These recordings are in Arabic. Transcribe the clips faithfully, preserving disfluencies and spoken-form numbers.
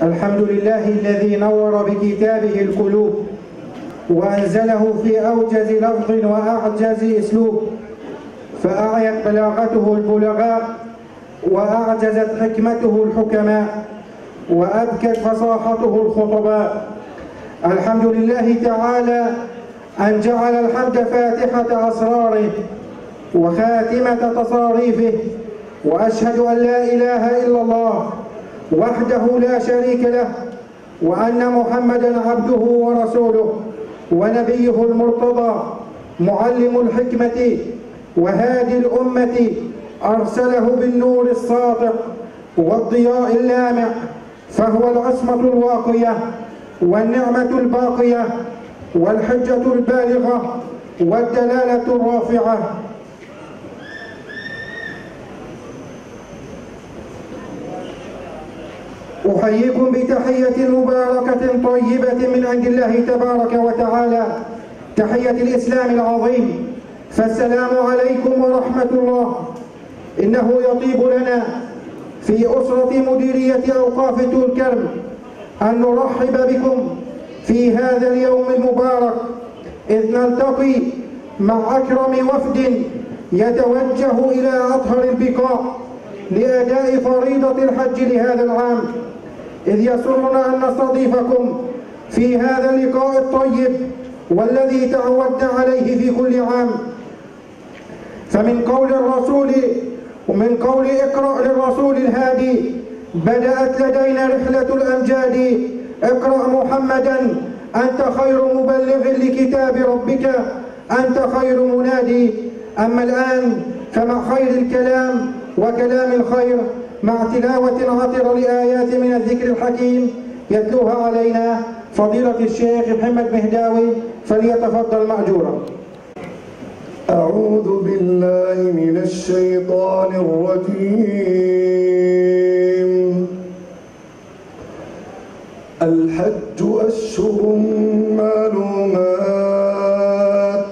الحمد لله الذي نور بكتابه القلوب وأنزله في أوجز لفظ وأعجز أسلوب، فأعيت بلاغته البلغاء وأعجزت حكمته الحكماء وأبكت فصاحته الخطباء. الحمد لله تعالى أن جعل الحمد فاتحة أسراره وخاتمة تصاريفه، وأشهد أن لا إله إلا الله وحده لا شريك له، وأن محمدًا عبده ورسوله ونبيه المرتضى معلم الحكمة وهادي الأمة، أرسله بالنور الساطع والضياء اللامع، فهو العصمة الواقية والنعمة الباقية والحجة البالغة والدلالة الرافعة. أحييكم بتحية مباركة طيبة من عند الله تبارك وتعالى، تحية الإسلام العظيم، فالسلام عليكم ورحمة الله. إنه يطيب لنا في أسرة مديرية أوقاف توركرم أن نرحب بكم في هذا اليوم المبارك، إذ نلتقي مع أكرم وفد يتوجه إلى أطهر البقاع لأداء فريضة الحج لهذا العام، إذ يسرنا أن نستضيفكم في هذا اللقاء الطيب والذي تعودنا عليه في كل عام. فمن قول الرسول ومن قول اقرأ للرسول الهادي بدأت لدينا رحلة الأمجاد. اقرأ محمدا أنت خير مبلغ لكتاب ربك، أنت خير منادي. أما الآن فمع خير الكلام وكلام الخير، مع تلاوة عطرة لآيات من الذكر الحكيم يتلوها علينا فضيلة الشيخ محمد مهداوي، فليتفضل مأجورا. أعوذ بالله من الشيطان الرجيم. الحج أشهر معلومات،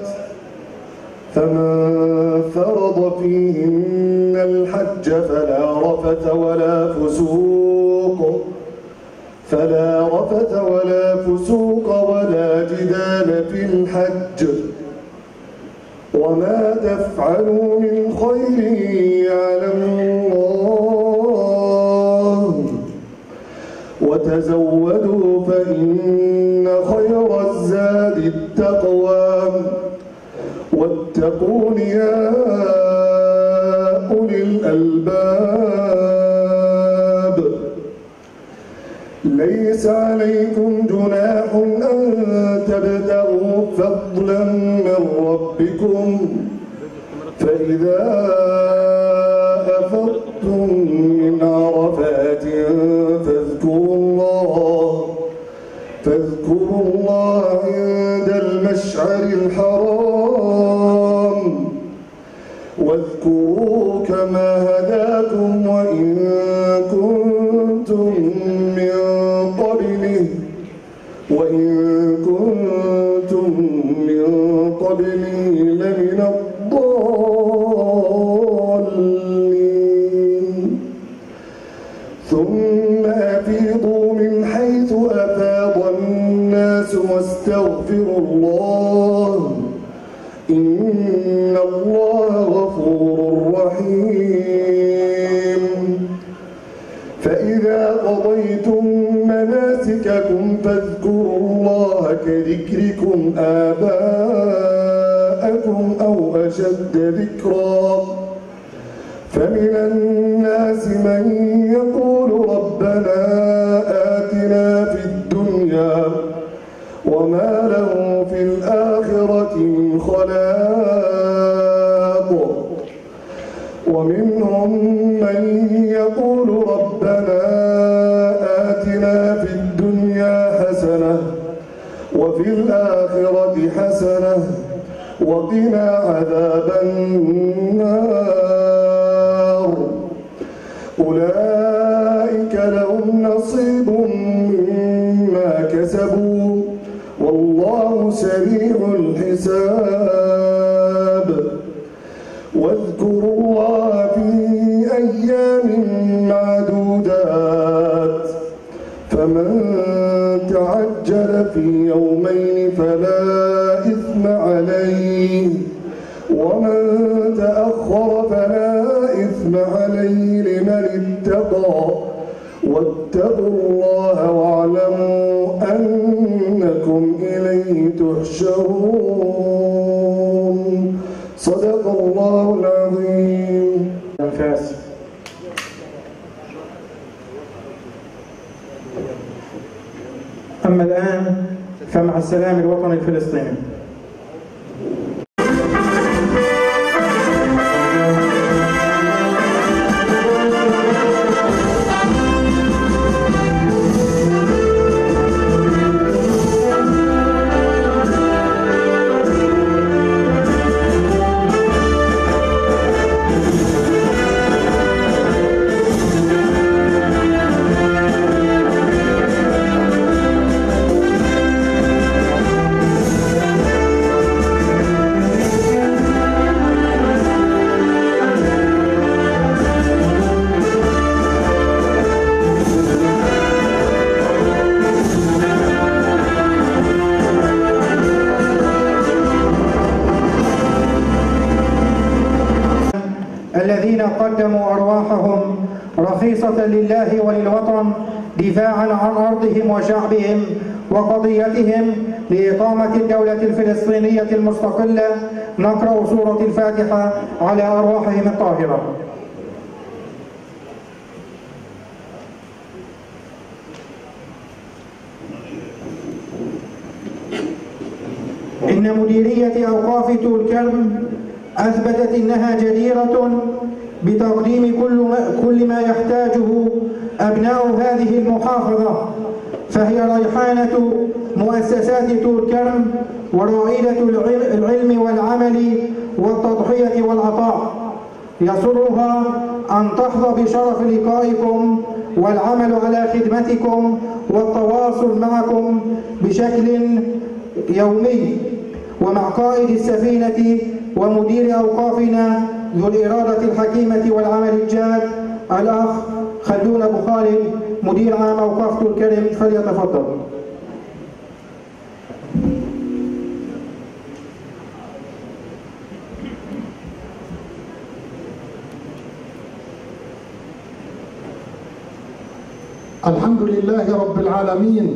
فمن فرض فيهن الحج فلا رفث ولا فسوق فلا رفث ولا فسوق ولا جدال في الحج، وما تفعلوا من خير يعلمه الله، وتزودوا فإن خير الزاد التقوى، واتقون يا أولي الألباب. ليس عليكم جناح أن تبتغوا فضلا من ربكم، فإذا أفضتم من عرفات فاذكروا الله فاذكروا الله عند المشعر الحرام، واذكروا كما هداكم وإن كنتم من قبله وإن كنتم من قبله لمن الضالين. ثم أفيضوا من حيث أفاض الناس واستغفروا الله، إن الله غفور رحيم. فإذا قضيتم مناسككم فاذكروا الله كذكركم آباءكم أو أشد ذكرا. فمن الناس من يقول ربنا آتنا في الدنيا وما له في الآخرة من خلاق، ومنهم من يقول ربنا آتنا في الدنيا حسنة وفي الآخرة حسنة وقنا عذاب النار. أولئك لهم نصيب مما كسبوا والله سريع الحساب. واذكروا الله في أيام معدودات، فمن تعجل في يومين فلا إثم عليه ومن تأخر فلا إثم عليه لمن اتقى واتقوا الله واعلموا أنكم إليه تحشرون. صدق الله العظيم. أنفاس. أما الآن فمع السلام الوطني الفلسطيني. الذين قدموا أرواحهم رخيصة لله وللوطن دفاعا عن أرضهم وشعبهم وقضيتهم لإقامة الدولة الفلسطينية المستقلة، نقرأ سورة الفاتحة على أرواحهم الطاهرة. إن مديرية أوقاف طول كرم أثبتت أنها جديرة بتقديم كل ما, كل ما يحتاجه أبناء هذه المحافظة، فهي ريحانة مؤسسات طول كرم ورائدة العلم والعمل والتضحية والعطاء. يسرها أن تحظى بشرف لقائكم والعمل على خدمتكم والتواصل معكم بشكل يومي، ومع قائد السفينة ومدير أوقافنا ذو الإرادة الحكيمة والعمل الجاد الأخ خلدون أبو خالد مدير عام أوقاف طول كرم، فليتفضل. الحمد لله رب العالمين،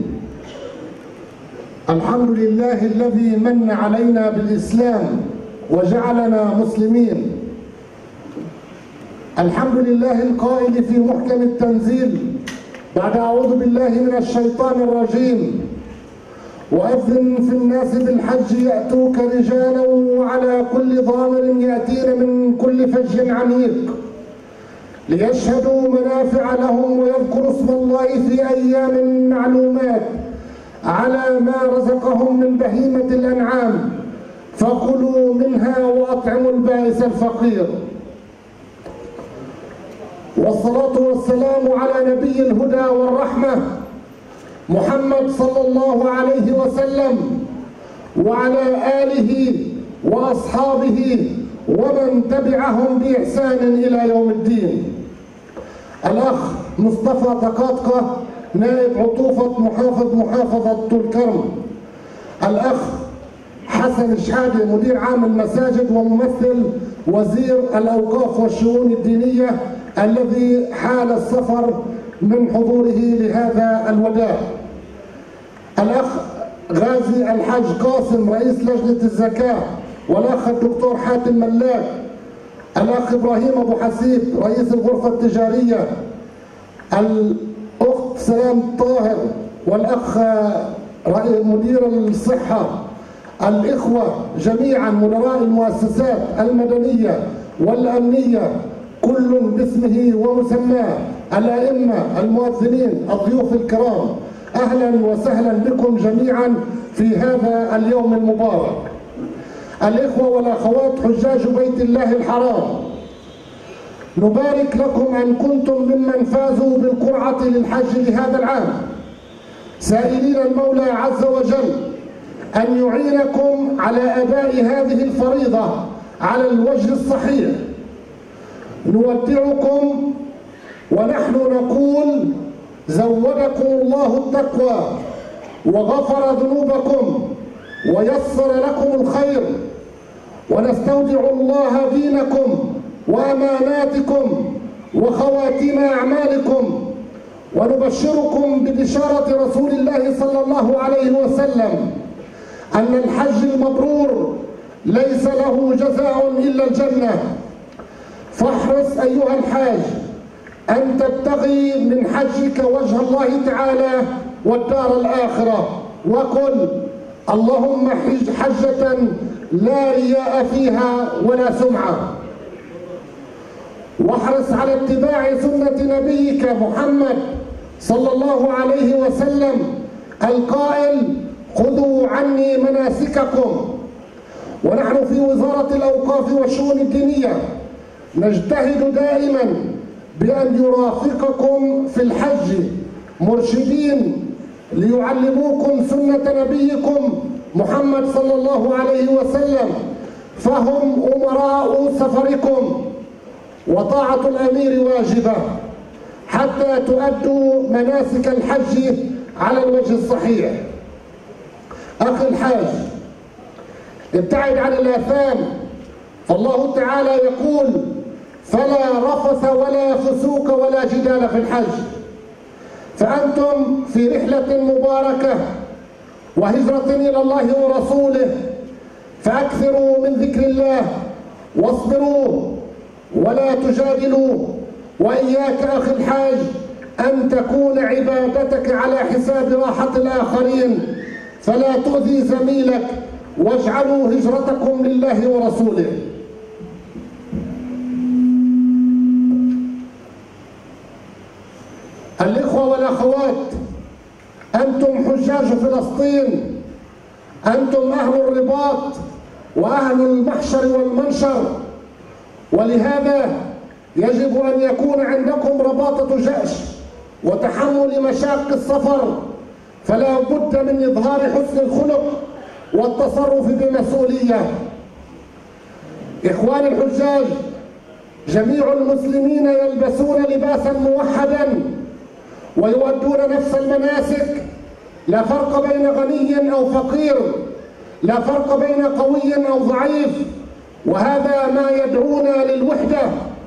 الحمد لله الذي من علينا بالإسلام وجعلنا مسلمين، الحمد لله القائل في محكم التنزيل بعد أعوذ بالله من الشيطان الرجيم: وأذن في الناس بالحج يأتوك رجالا وعلى كل ضامر يأتين من كل فج عميق ليشهدوا منافع لهم ويذكروا اسم الله في أيام معلومات على ما رزقهم من بهيمة الأنعام فكلوا منها وأطعموا البائس الفقير. والصلاة والسلام على نبي الهدى والرحمة محمد صلى الله عليه وسلم وعلى آله وأصحابه ومن تبعهم بإحسان إلى يوم الدين. الأخ مصطفى دقاطقة نائب عطوفة محافظ محافظة طول كرم، الأخ حسن شحادة مدير عام المساجد وممثل وزير الأوقاف والشؤون الدينية الذي حال السفر من حضوره لهذا الوداع، الأخ غازي الحاج قاسم رئيس لجنة الزكاة، والأخ الدكتور حاتم ملاك، الأخ إبراهيم أبو حسيب رئيس الغرفة التجارية، الأخت سلام طاهر، والأخ مدير الصحة، الإخوة جميعا مدراء المؤسسات المدنية والأمنية كل باسمه ومسماه، الأئمة المؤذنين الضيوف الكرام، أهلا وسهلا بكم جميعا في هذا اليوم المبارك. الإخوة والأخوات حجاج بيت الله الحرام، نبارك لكم أن كنتم ممن فازوا بالقرعة للحج لهذا العام، سائلين المولى عز وجل أن يعينكم على أداء هذه الفريضة على الوجه الصحيح. نودعكم ونحن نقول زودكم الله التقوى وغفر ذنوبكم ويسر لكم الخير، ونستودع الله دينكم وأماناتكم وخواتيم أعمالكم، ونبشركم ببشارة رسول الله صلى الله عليه وسلم أن الحج المبرور ليس له جزاء إلا الجنة. فاحرص أيها الحاج أن تبتغي من حجك وجه الله تعالى والدار الآخرة، وقل اللهم حج حجة لا رياء فيها ولا سمعة. واحرص على اتباع سنة نبيك محمد صلى الله عليه وسلم القائل خذوا عني مناسككم. ونحن في وزارة الأوقاف والشؤون الدينية نجتهد دائما بأن يرافقكم في الحج مرشدين ليعلموكم سنة نبيكم محمد صلى الله عليه وسلم، فهم أمراء سفركم، وطاعة الأمير واجبة حتى تؤدوا مناسك الحج على الوجه الصحيح. أخي الحاج، ابتعد عن الآثام، فالله تعالى يقول فلا رفث ولا فسوق ولا جدال في الحج. فأنتم في رحلة مباركة وهجرة إلى الله ورسوله، فأكثروا من ذكر الله واصبروا ولا تجادلوا. وإياك أخي الحاج أن تكون عبادتك على حساب راحة الآخرين، فلا تؤذي زميلك، واجعلوا هجرتكم لله ورسوله. الإخوة والأخوات، أنتم حجاج فلسطين، أنتم أهل الرباط وأهل المحشر والمنشر، ولهذا يجب أن يكون عندكم رباطة جأش وتحمل مشاق السفر، فلا بد من إظهار حسن الخلق والتصرف بمسؤولية. إخواني الحجاج، جميع المسلمين يلبسون لباسا موحدا ويؤدون نفس المناسك، لا فرق بين غني أو فقير، لا فرق بين قوي أو ضعيف، وهذا ما يدعونا للوحدة،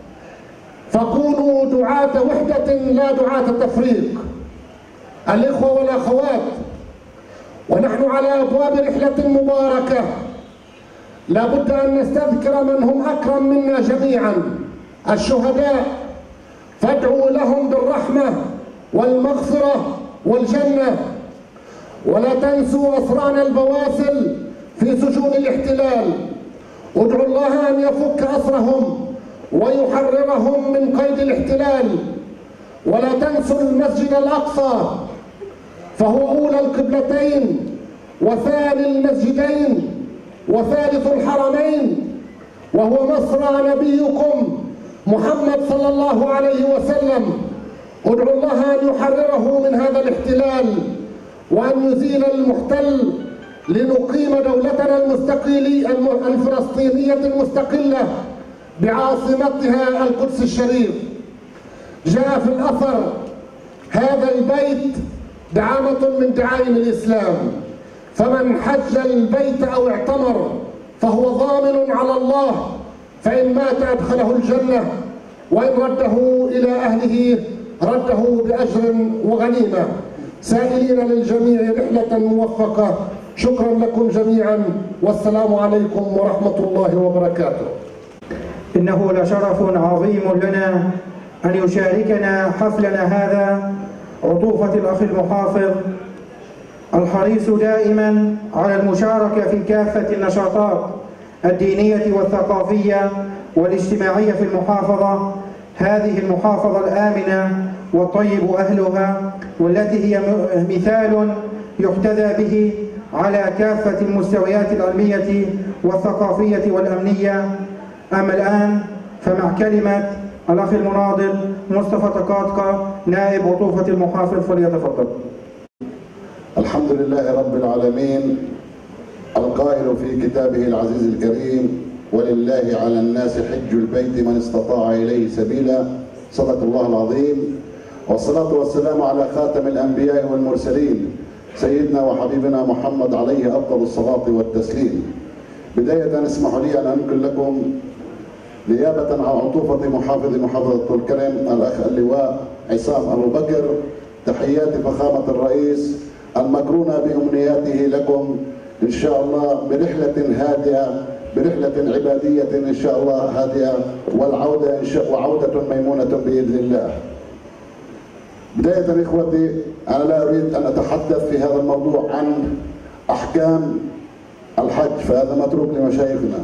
فكونوا دعاة وحدة لا دعاة تفريق. الإخوة والأخوات، ونحن على أبواب رحلة مباركة لا بد أن نستذكر من هم أكرم منا جميعا، الشهداء، فادعوا لهم بالرحمة والمغفرة والجنة. ولا تنسوا أسران البواسل في سجون الاحتلال، ادعوا الله أن يفك أسرهم ويحررهم من قيد الاحتلال. ولا تنسوا المسجد الأقصى، فهو أولى القبلتين وثاني المسجدين وثالث الحرمين، وهو مصرع نبيكم محمد صلى الله عليه وسلم. ادعوا الله أن يحرره من هذا الاحتلال وأن يزيل المحتل لنقيم دولتنا المستقلة الفلسطينية المستقلة بعاصمتها القدس الشريف. جاء في الأثر هذا البيت دعامة من دعائم الإسلام، فمن حج البيت أو اعتمر فهو ضامن على الله، فإن مات أدخله الجنة، وإن رده إلى أهله رده بأجر وغنيمة. سائلين للجميع رحلة موفقة. شكرا لكم جميعا، والسلام عليكم ورحمة الله وبركاته. إنه لشرف عظيم لنا أن يشاركنا حفلنا هذا عطوفة الأخ المحافظ الحريص دائما على المشاركة في كافة النشاطات الدينية والثقافية والاجتماعية في المحافظة. هذه المحافظة الآمنة والطيب أهلها، والتي هي مثال يحتذى به على كافة المستويات العلمية والثقافية والأمنية. أما الآن فمع كلمة الأخ المناضل مصطفى تقاطقة نائب عطوفة المحافظ، فليتفضل. الحمد لله رب العالمين، القائل في كتابه العزيز الكريم: ولله على الناس حج البيت من استطاع إليه سبيلا. صدق الله العظيم. والصلاة والسلام على خاتم الأنبياء والمرسلين سيدنا وحبيبنا محمد عليه أفضل الصلاة والتسليم. بداية اسمحوا لي أن أنقل لكم نيابة عن عطوفة محافظ محافظة الكرم الأخ اللواء عصام أبو بكر تحيات فخامة الرئيس المقرونة بأمنياته لكم إن شاء الله برحلة هادئة برحلة عبادية إن شاء الله هادئة والعودة إن شاء وعودة ميمونة بإذن الله. بداية إخوتي أنا لا أريد أن أتحدث في هذا الموضوع عن أحكام الحج فهذا متروك لمشايخنا،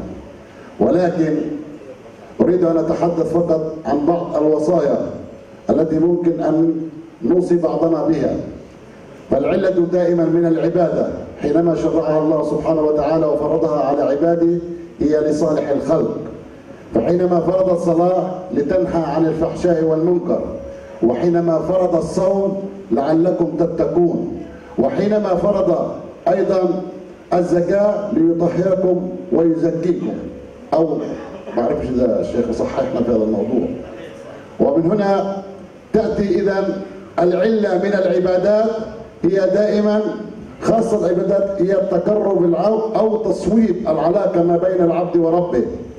ولكن أريد أن أتحدث فقط عن بعض الوصايا التي ممكن أن نوصي بعضنا بها. فالعلة دائما من العبادة حينما شرعها الله سبحانه وتعالى وفرضها على عباده هي لصالح الخلق. فحينما فرض الصلاة لتنهى عن الفحشاء والمنكر، وحينما فرض الصوم لعلكم تتقون، وحينما فرض أيضا الزكاة ليطهركم ويزكيكم، أو ما أعرفش إذا الشيخ صححنا في هذا الموضوع. ومن هنا تأتي إذن العلة من العبادات هي دائما خاصة العبادات هي التقرب العو أو تصويب العلاقة ما بين العبد وربه.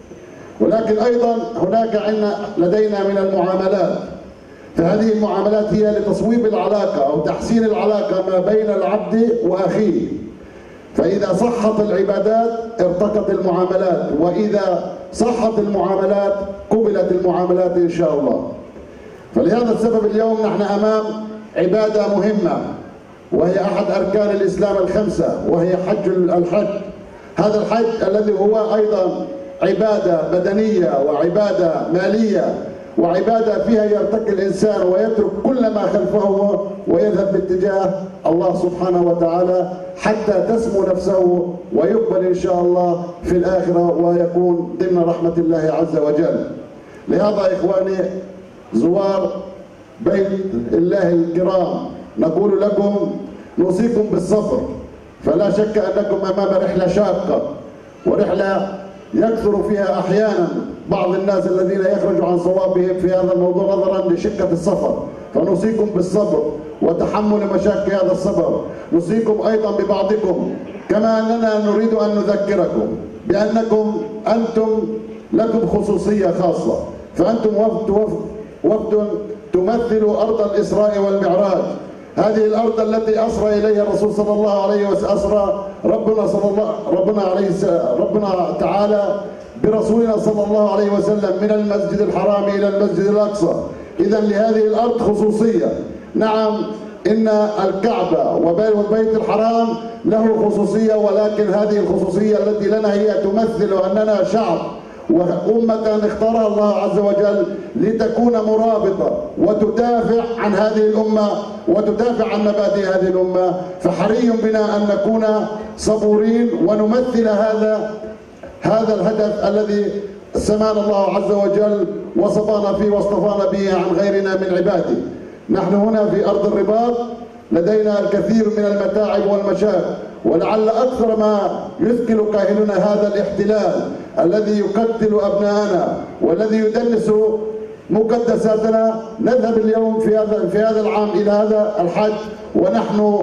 ولكن أيضا هناك عندنا لدينا من المعاملات، فهذه المعاملات هي لتصويب العلاقة أو تحسين العلاقة ما بين العبد وأخيه. فإذا صحت العبادات ارتقت المعاملات، وإذا صحت المعاملات قبلت المعاملات إن شاء الله. فلهذا السبب اليوم نحن أمام عبادة مهمة وهي أحد أركان الإسلام الخمسة وهي حج الحج. هذا الحج الذي هو أيضا عبادة بدنية وعبادة مالية وعبادة فيها يرتقي الإنسان ويترك كل ما خلفه ويذهب باتجاه الله سبحانه وتعالى حتى تسمو نفسه ويقبل إن شاء الله في الآخرة ويكون ضمن رحمة الله عز وجل. لهذا إخواني زوار بيت الله الكرام نقول لكم نوصيكم بالصبر، فلا شك أنكم أمام رحلة شاقة ورحلة يكثر فيها أحيانا بعض الناس الذين يخرجوا عن صوابهم في هذا الموضوع نظرا لشقة السفر، فنوصيكم بالصبر وتحمل مشاكل هذا السفر. نوصيكم أيضا ببعضكم كما أننا نريد أن نذكركم بأنكم أنتم لكم خصوصية خاصة، فأنتم وفد وفد وفد تمثل أرض الإسراء والمعراج، هذه الأرض التي أسرى إليها الرسول صلى الله عليه وسلم، أسرى ربنا صلى الله ربنا عليه ربنا تعالى برسولنا صلى الله عليه وسلم من المسجد الحرام إلى المسجد الأقصى. إذا لهذه الأرض خصوصية. نعم إن الكعبة والبيت الحرام له خصوصية، ولكن هذه الخصوصية التي لنا هي تمثل أننا شعب وأمة اختارها الله عز وجل لتكون مرابطة وتدافع عن هذه الأمة وتدافع عن مبادئ هذه الأمة. فحري بنا أن نكون صبورين ونمثل هذا هذا الهدف الذي سمانا الله عز وجل وصفانا فيه واصطفانا به عن غيرنا من عباده. نحن هنا في أرض الرباط لدينا الكثير من المتاعب والمشاق، ولعل أكثر ما يثقل كاهلنا هذا الاحتلال الذي يقتل أبناءنا والذي يدنس مقدساتنا. نذهب اليوم في هذا في هذا العام إلى هذا الحج ونحن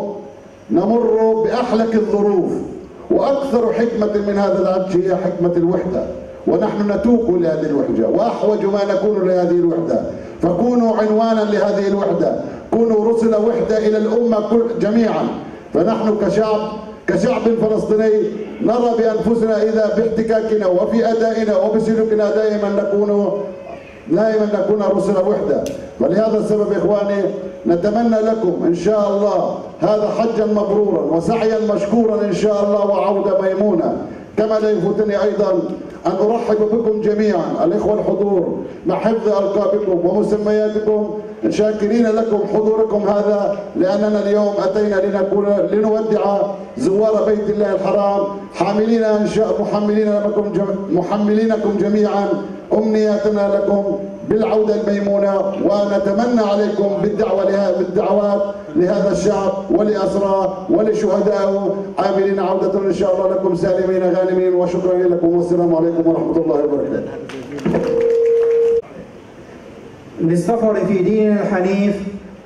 نمر بأحلك الظروف، وأكثر حكمة من هذا الحج هي حكمة الوحدة، ونحن نتوق لهذه الوحدة وأحوج ما نكون لهذه الوحدة. فكونوا عنوانا لهذه الوحدة، كونوا رسل وحدة إلى الأمة جميعا. فنحن كشعب كشعب فلسطيني نرى بأنفسنا إذا باحتكاكنا وفي أدائنا وبسلوكنا دائما نكون دائما نكون رسل وحدة. ولهذا السبب إخواني نتمنى لكم إن شاء الله هذا حجا مبرورا وسعيا مشكورا إن شاء الله وعودة ميمونة. كما لا يفوتني أيضا أن أرحب بكم جميعا الإخوة الحضور مع حفظ ألقابكم ومسمياتكم، شاكرين لكم حضوركم هذا، لأننا اليوم أتينا لنقول لنودع زوار بيت الله الحرام حاملين إن شاء محملين لكم محملينكم جميعا أمنياتنا لكم بالعودة الميمونة، ونتمنى عليكم بالدعوة بالدعوات لهذا الشعب ولأسراه ولشهدائه عاملين عودة إن شاء الله لكم سالمين غانمين. وشكرا لكم والسلام عليكم ورحمة الله وبركاته. للسفر في ديننا الحنيف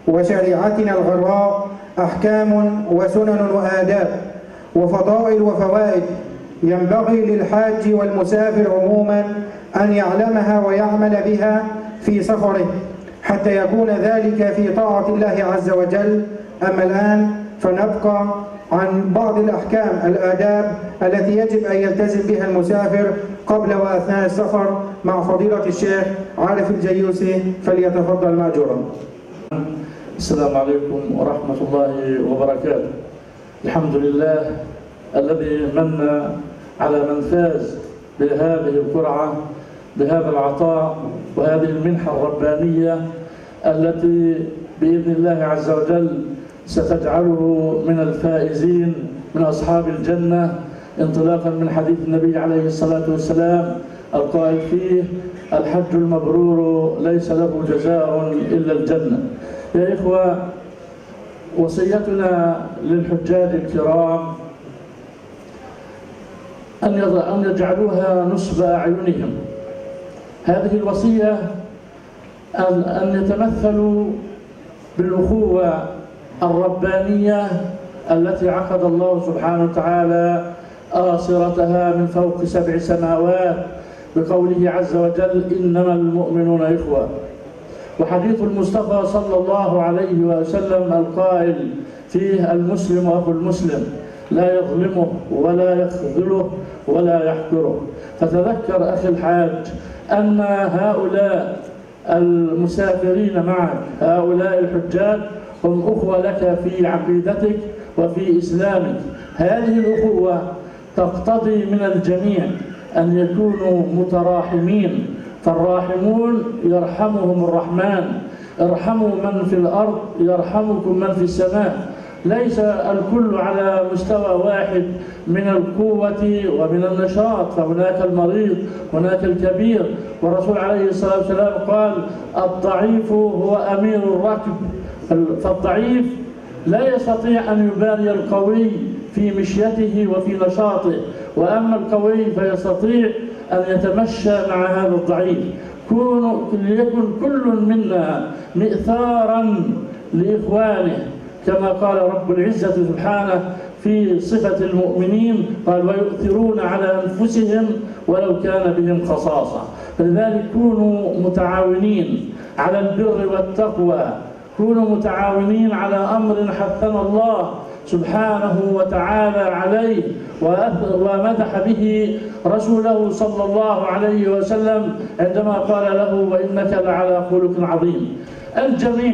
وشريعتنا الغراء أحكام وسنن وآداب وفضائل وفوائد ينبغي للحاج والمسافر عموما أن يعلمها ويعمل بها في سفره حتى يكون ذلك في طاعة الله عز وجل. أما الآن فنبقى عن بعض الأحكام الآداب التي يجب أن يلتزم بها المسافر قبل وأثناء السفر مع فضيلة الشيخ عارف الجيوسي، فليتفضل مأجورا. السلام عليكم ورحمة الله وبركاته. الحمد لله الذي من على من فاز بهذه القرعة، بهذا العطاء وهذه المنحة الربانية التي بإذن الله عز وجل ستجعله من الفائزين من أصحاب الجنة، انطلاقا من حديث النبي عليه الصلاة والسلام القائل فيه: الحج المبرور ليس له جزاء إلا الجنة. يا إخوة، وصيتنا للحجاج الكرام أن يجعلوها نصب أعينهم. هذه الوصية أن يتمثلوا بالأخوة الربانية التي عقد الله سبحانه وتعالى آصرتها من فوق سبع سماوات بقوله عز وجل: إنما المؤمنون إخوة. وحديث المصطفى صلى الله عليه وسلم القائل فيه: المسلم أخو المسلم لا يظلمه ولا يخذله ولا يحقره. فتذكر أخي الحاج أن هؤلاء المسافرين معك، هؤلاء الحجاج، هم أخوة لك في عقيدتك وفي إسلامك. هذه الأخوة تقتضي من الجميع أن يكونوا متراحمين، فالراحمون يرحمهم الرحمن. ارحموا من في الأرض يرحمكم من في السماء. ليس الكل على مستوى واحد من القوة ومن النشاط، فهناك المريض، هناك الكبير. والرسول عليه الصلاة والسلام قال: الضعيف هو أمير الركب. فالضعيف لا يستطيع أن يباري القوي في مشيته وفي نشاطه، وأما القوي فيستطيع أن يتمشى مع هذا الضعيف. كونوا ليكن كل منا مئثارا لإخوانه، كما قال رب العزة سبحانه في صفة المؤمنين، قال: ويؤثرون على أنفسهم ولو كان بهم خصاصة. فلذلك كونوا متعاونين على البر والتقوى، كونوا متعاونين على أمر حثنا الله سبحانه وتعالى عليه ومدح به رسوله صلى الله عليه وسلم عندما قال له: وإنك لعلى خلق عظيم. الجميع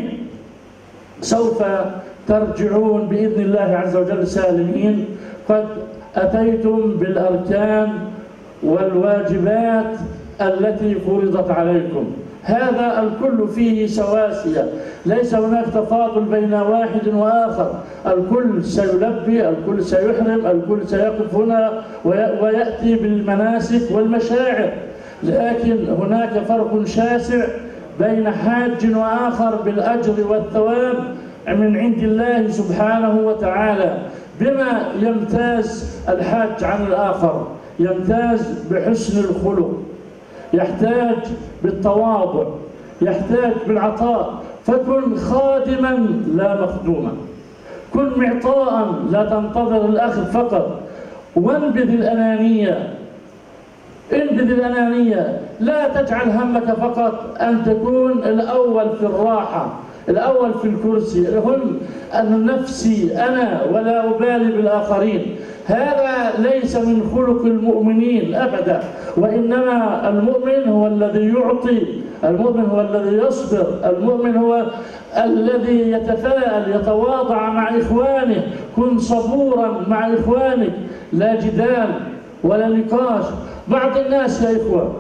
سوف ترجعون بإذن الله عز وجل سالمين، قد أتيتم بالأركان والواجبات التي فرضت عليكم. هذا الكل فيه سواسية، ليس هناك تفاضل بين واحد وآخر. الكل سيلبي، الكل سيحرم، الكل سيقف هنا ويأتي بالمناسك والمشاعر، لكن هناك فرق شاسع بين حاج وآخر بالأجر والثواب من عند الله سبحانه وتعالى. بما يمتاز الحاج عن الآخر؟ يمتاز بحسن الخلق، يحتاج بالتواضع، يحتاج بالعطاء. فكن خادما لا مخدوما، كن معطاء لا تنتظر الأخذ فقط. وانبذ الأنانية، انبذ الأنانية، لا تجعل همك فقط أن تكون الأول في الراحة، الأول في الكرسي، الهم أن نفسي أنا ولا أبالي بالآخرين. هذا ليس من خلق المؤمنين أبدا، وإنما المؤمن هو الذي يعطي، المؤمن هو الذي يصبر، المؤمن هو الذي يتفاءل، يتواضع مع إخوانه. كن صبورا مع إخوانك، لا جدال ولا نقاش. بعض الناس يا إخوة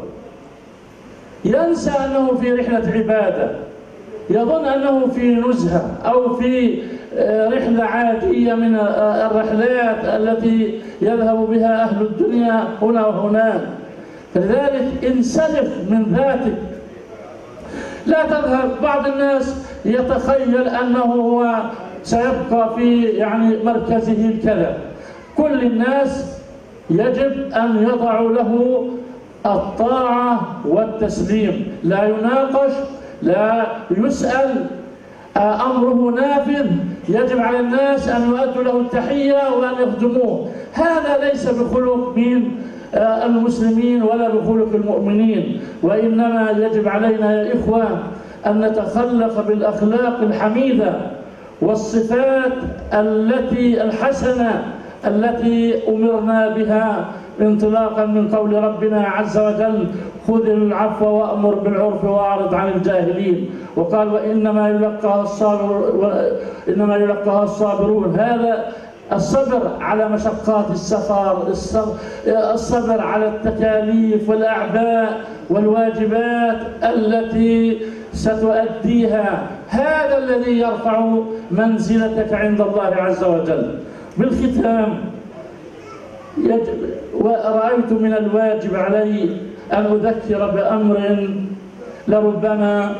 ينسى أنه في رحلة عبادة، يظن أنه في نزهة أو في رحلة عادية من الرحلات التي يذهب بها أهل الدنيا هنا وهناك. فلذلك انسلخ من ذاتك، لا تذهب. بعض الناس يتخيل أنه هو سيبقى في يعني مركزه الكذا. كل الناس يجب أن يضعوا له الطاعة والتسليم، لا يناقش، لا يسأل أمره نافذ، يجب على الناس أن يؤدوا له التحية وأن يخدموه. هذا ليس بخلق من المسلمين ولا بخلق المؤمنين، وإنما يجب علينا يا إخوان أن نتخلق بالأخلاق الحميدة والصفات التي الحسنة التي أمرنا بها انطلاقا من قول ربنا عز وجل: خذ العفو وأمر بالعرف وأعرض عن الجاهلين. وقال: وإنما يلقاها الصابر وإنما يلقاها الصابرون. هذا الصبر على مشقات السفر، الصبر على التكاليف والأعباء والواجبات التي ستؤديها، هذا الذي يرفع منزلتك عند الله عز وجل. بالختام، ورأيت من الواجب علي أن أذكر بأمر لربما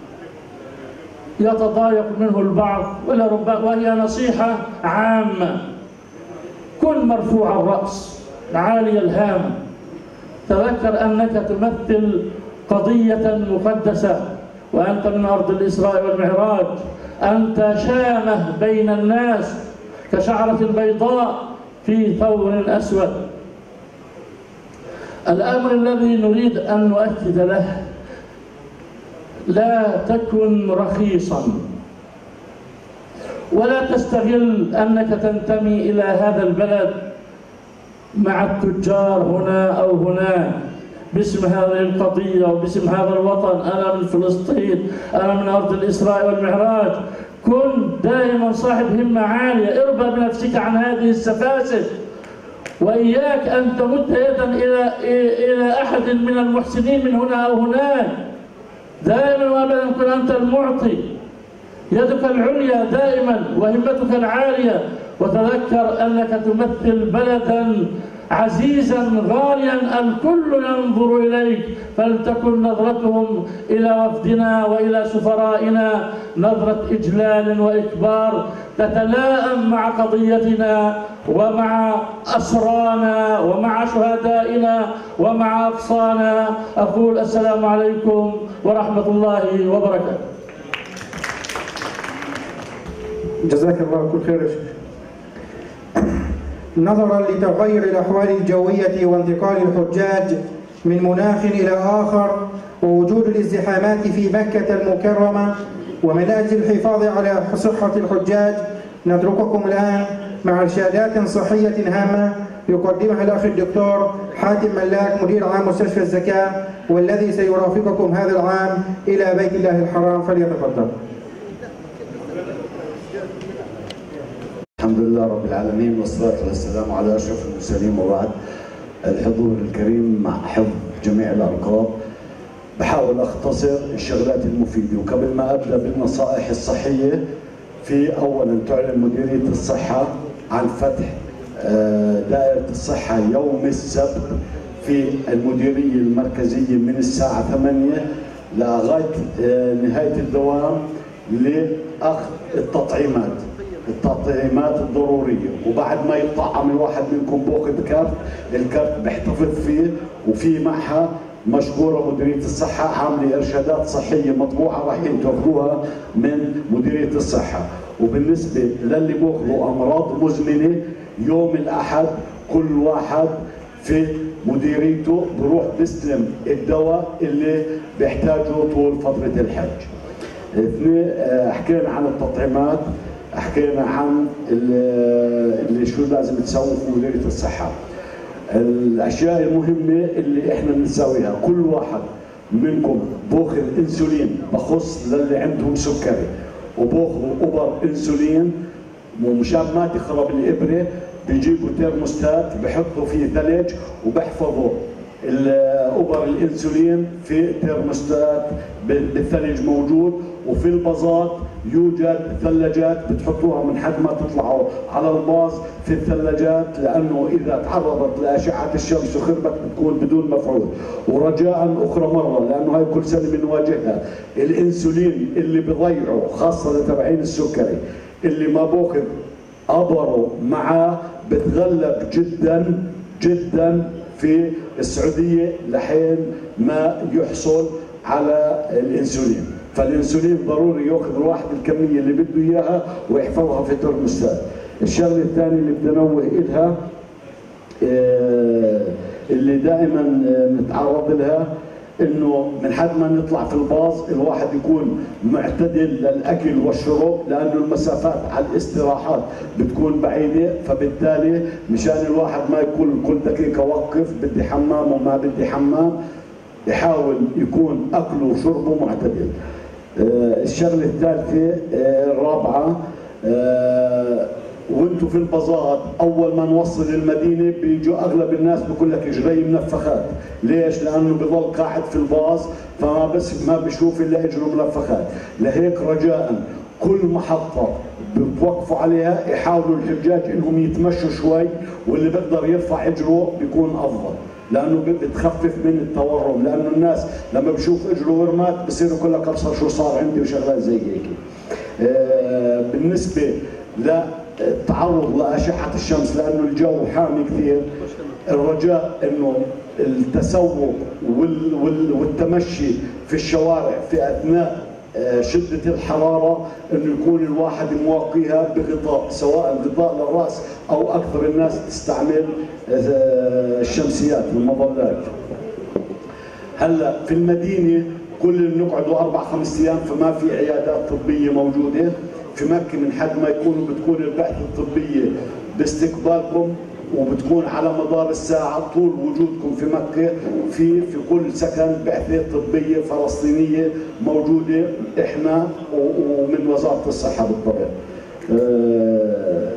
يتضايق منه البعض، ولربما وهي نصيحة عامة: كن مرفوع الرأس عالي الهام. تذكر أنك تمثل قضية مقدسة، وأنت من أرض الإسراء والمعراج، أنت شامة بين الناس كشعرة بيضاء في ثور أسود. الأمر الذي نريد أن نؤكد له: لا تكن رخيصا، ولا تستغل أنك تنتمي إلى هذا البلد مع التجار هنا أو هناك باسم هذه القضية وباسم هذا الوطن. أنا من فلسطين، أنا من أرض الإسراء والمعراج. كن دائما صاحب همة عالية، اربى بنفسك عن هذه السفاسف، وإياك أن تمد يدا إلى إلى أحد من المحسنين من هنا أو هناك. دائما وأبدا كن أنت المعطي، يدك العليا دائما وهمتك العالية. وتذكر أنك تمثل بلدا عزيزا غاليا الكل ينظر إليك، فلتكن نظرتهم إلى وفدنا وإلى سفرائنا نظرة إجلال وإكبار تتلائم مع قضيتنا ومع أسرانا ومع شهدائنا ومع أقصانا. أقول السلام عليكم ورحمة الله وبركاته. جزاك الله كل خير يا شيخ. نظرا لتغير الأحوال الجوية وانتقال الحجاج من مناخ إلى آخر ووجود الازدحامات في مكة المكرمة، ومن أجل الحفاظ على صحة الحجاج، نترككم الآن مع إرشادات صحية هامة يقدمها الأخ الدكتور حاتم ملاك مدير عام مستشفى الزكاة، والذي سيرافقكم هذا العام إلى بيت الله الحرام، فليتفضل. الحمد لله رب العالمين، والصلاة والسلام على أشرف المرسلين، وبعد. الحضور الكريم مع حفظ جميع الألقاب بحاول أختصر الشغلات المفيدة. وقبل ما أبدأ بالنصائح الصحية، في أولا تعلن مديرية الصحة عن فتح دائرة الصحة يوم السبت في المديرية المركزية من الساعة ثمانية لغاية نهاية الدوام لأخذ التطعيمات التطعيمات الضرورية. وبعد ما يطعم الواحد منكم باخذ كارت، الكارت بيحتفظ فيه وفي معها مشكورة مديرية الصحة عاملة إرشادات صحية مطبوعة رايحين تاخذوها من مديرية الصحة. وبالنسبة للي بياخذوا أمراض مزمنة، يوم الأحد كل واحد في مديريته بروح بيستلم الدواء اللي بيحتاجه طول فترة الحج. اثنين، حكينا عن التطعيمات، حكينا عن اللي شو لازم تسوي في مديرية الصحة. الأشياء المهمة اللي احنا بنساويها: كل واحد منكم باخذ انسولين، بخص للي عندهم سكري، وباخذوا ابر انسولين، ومشان ما تخرب الابره بيجيبوا ترموستات بحطوا فيه ثلج وبحفظوا الابر الانسولين في ترموستات بالثلج موجود، وفي البازات يوجد ثلاجات بتحطوها من حد ما تطلعوا على الباص في الثلاجات، لانه اذا تعرضت لاشعه الشمس وخربت بتكون بدون مفعول. ورجاء اخرى مره، لانه هاي كل سنه بنواجهها، الانسولين اللي بضيعه خاصه لتبعين السكري اللي ما باخذ ابره معاه بتغلب جدا جدا في السعوديه لحين ما يحصل على الانسولين. فالانسولين ضروري ياخذ الواحد الكميه اللي بده اياها ويحفظها في ترموستات. الشغله الثانيه اللي بدي انوه لها اللي دائما نتعرض لها، انه من حد ما نطلع في الباص الواحد يكون معتدل للاكل والشرب، لانه المسافات على الاستراحات بتكون بعيده، فبالتالي مشان الواحد ما يكون كل دقيقه وقف بدي حمام وما بدي حمام، يحاول يكون اكله وشربه معتدل. آه الشغله الثالثه آه الرابعه، آه وانتم في البازار اول ما نوصل المدينه بيجوا اغلب الناس بقول لك اجري منفخات، ليش؟ لانه بضل قاعد في الباص فما بس ما بشوف الا اجره منفخات، لهيك رجاء كل محطه بتوقفوا عليها يحاولوا الحجاج انهم يتمشوا شوي، واللي بيقدر يرفع اجره بيكون افضل، لانه بتخفف من التورم، لانه الناس لما بشوف اجره ورمات بصير يقول لك ابصر شو صار عندي وشغلات زي هيك. آه بالنسبه ل التعرض لأشعة الشمس لأنه الجو حامي كثير، الرجاء أنه التسوق وال وال والتمشي في الشوارع في أثناء شدة الحرارة أنه يكون الواحد مواقيها بغطاء، سواء غطاء للرأس أو أكثر الناس تستعمل الشمسيات والمظلات. هلا في المدينة كل نقعدوا أربع خمس أيام فما في عيادات طبية موجودة. في مكة من حد ما يكونوا بتكون البعثة الطبية باستقبالكم، وبتكون على مدار الساعة طول وجودكم في مكة في في كل سكن بعثة طبية فلسطينية موجودة، احنا ومن وزارة الصحة بالطبع. أه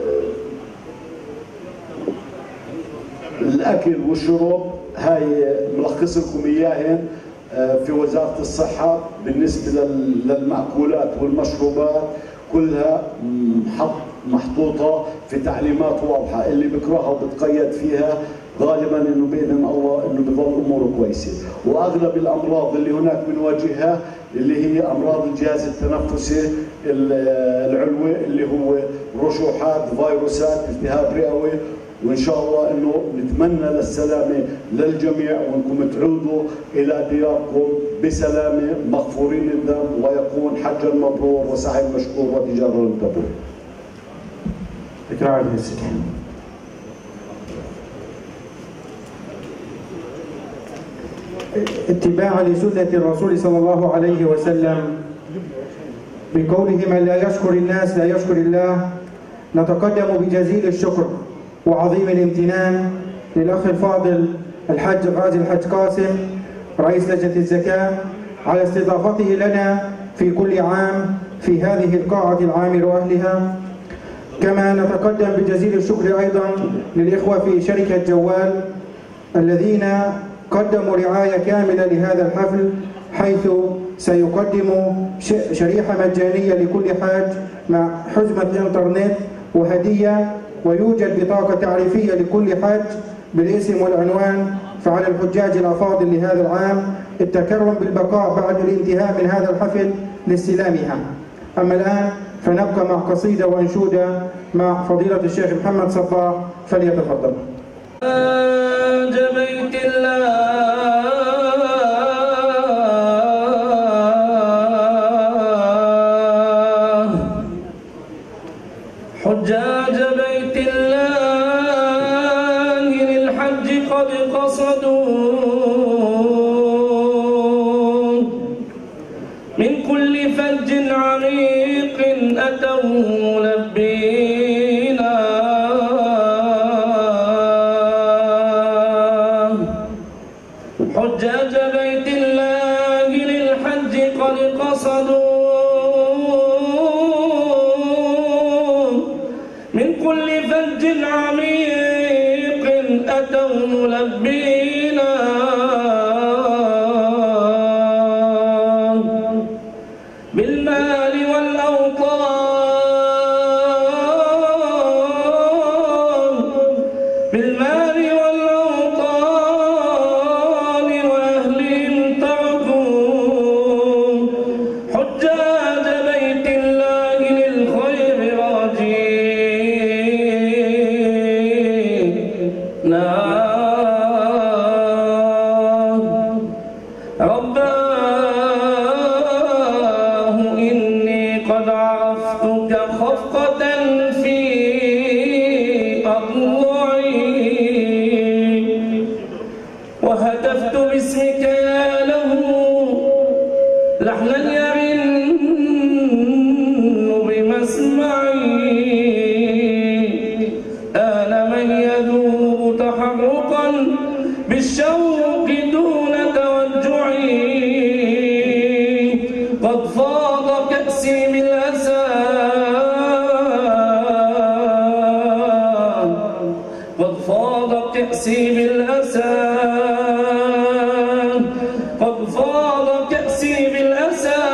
الأكل والشرب هاي ملخص لكم إياهن في وزارة الصحة. بالنسبة للمأكولات والمشروبات كلها محطوطة في تعليمات واضحة، اللي بكرهها وبتقيد فيها غالبا انه باذن الله انه بضل اموره كويسه. واغلب الامراض اللي هناك بنواجهها اللي هي امراض الجهاز التنفسي العلوي، اللي هو رشوحات، فيروسات، التهاب رئوي، وان شاء الله انه نتمنى للسلامه للجميع، وانكم تعودوا الى دياركم بسلامه مغفورين الذنب، ويكون حجا مبرور وسعي مشكور وتجاره لن تبور. تكرار الاستسلام. اتباعا لسنة الرسول صلى الله عليه وسلم بقوله من لا يشكر الناس لا يشكر الله، نتقدم بجزيل الشكر وعظيم الامتنان للأخ الفاضل الحاج غازي الحاج قاسم رئيس لجنة الزكاة على استضافته لنا في كل عام في هذه القاعة العامر أهلها. كما نتقدم بجزيل الشكر أيضا للإخوة في شركة جوال الذين قدموا رعاية كاملة لهذا الحفل، حيث سيقدموا شريحة مجانية لكل حاج مع حزمة إنترنت وهدية، ويوجد بطاقة تعريفية لكل حاج بالاسم والعنوان. فعلى الحجاج الأفاضل لهذا العام التكرم بالبقاء بعد الانتهاء من هذا الحفل لاستلامها. أما الآن فنبقى مع قصيدة وأنشودة مع فضيلة الشيخ محمد صباح، فليتفضل. بيت الله حجاج بيت الله للحج قد قصدوا من كل فج عميق أتوا ملبينا حجاج بيت الله للحج قد قصدوا من كل فج عميق أتوا ملبينا بالمال والأوطان بالمال والأوطان وأهلهم تعظوا حجاج بيت الله للخير راجين نادت باسمك يا له لحنا يرن بمسمعي أنا من يذوب تحرقا بالشوق دون توجعي قد فاض كأسي بالأسى قد فاض كأسي بالأسى قد فاض كأسي بالأسى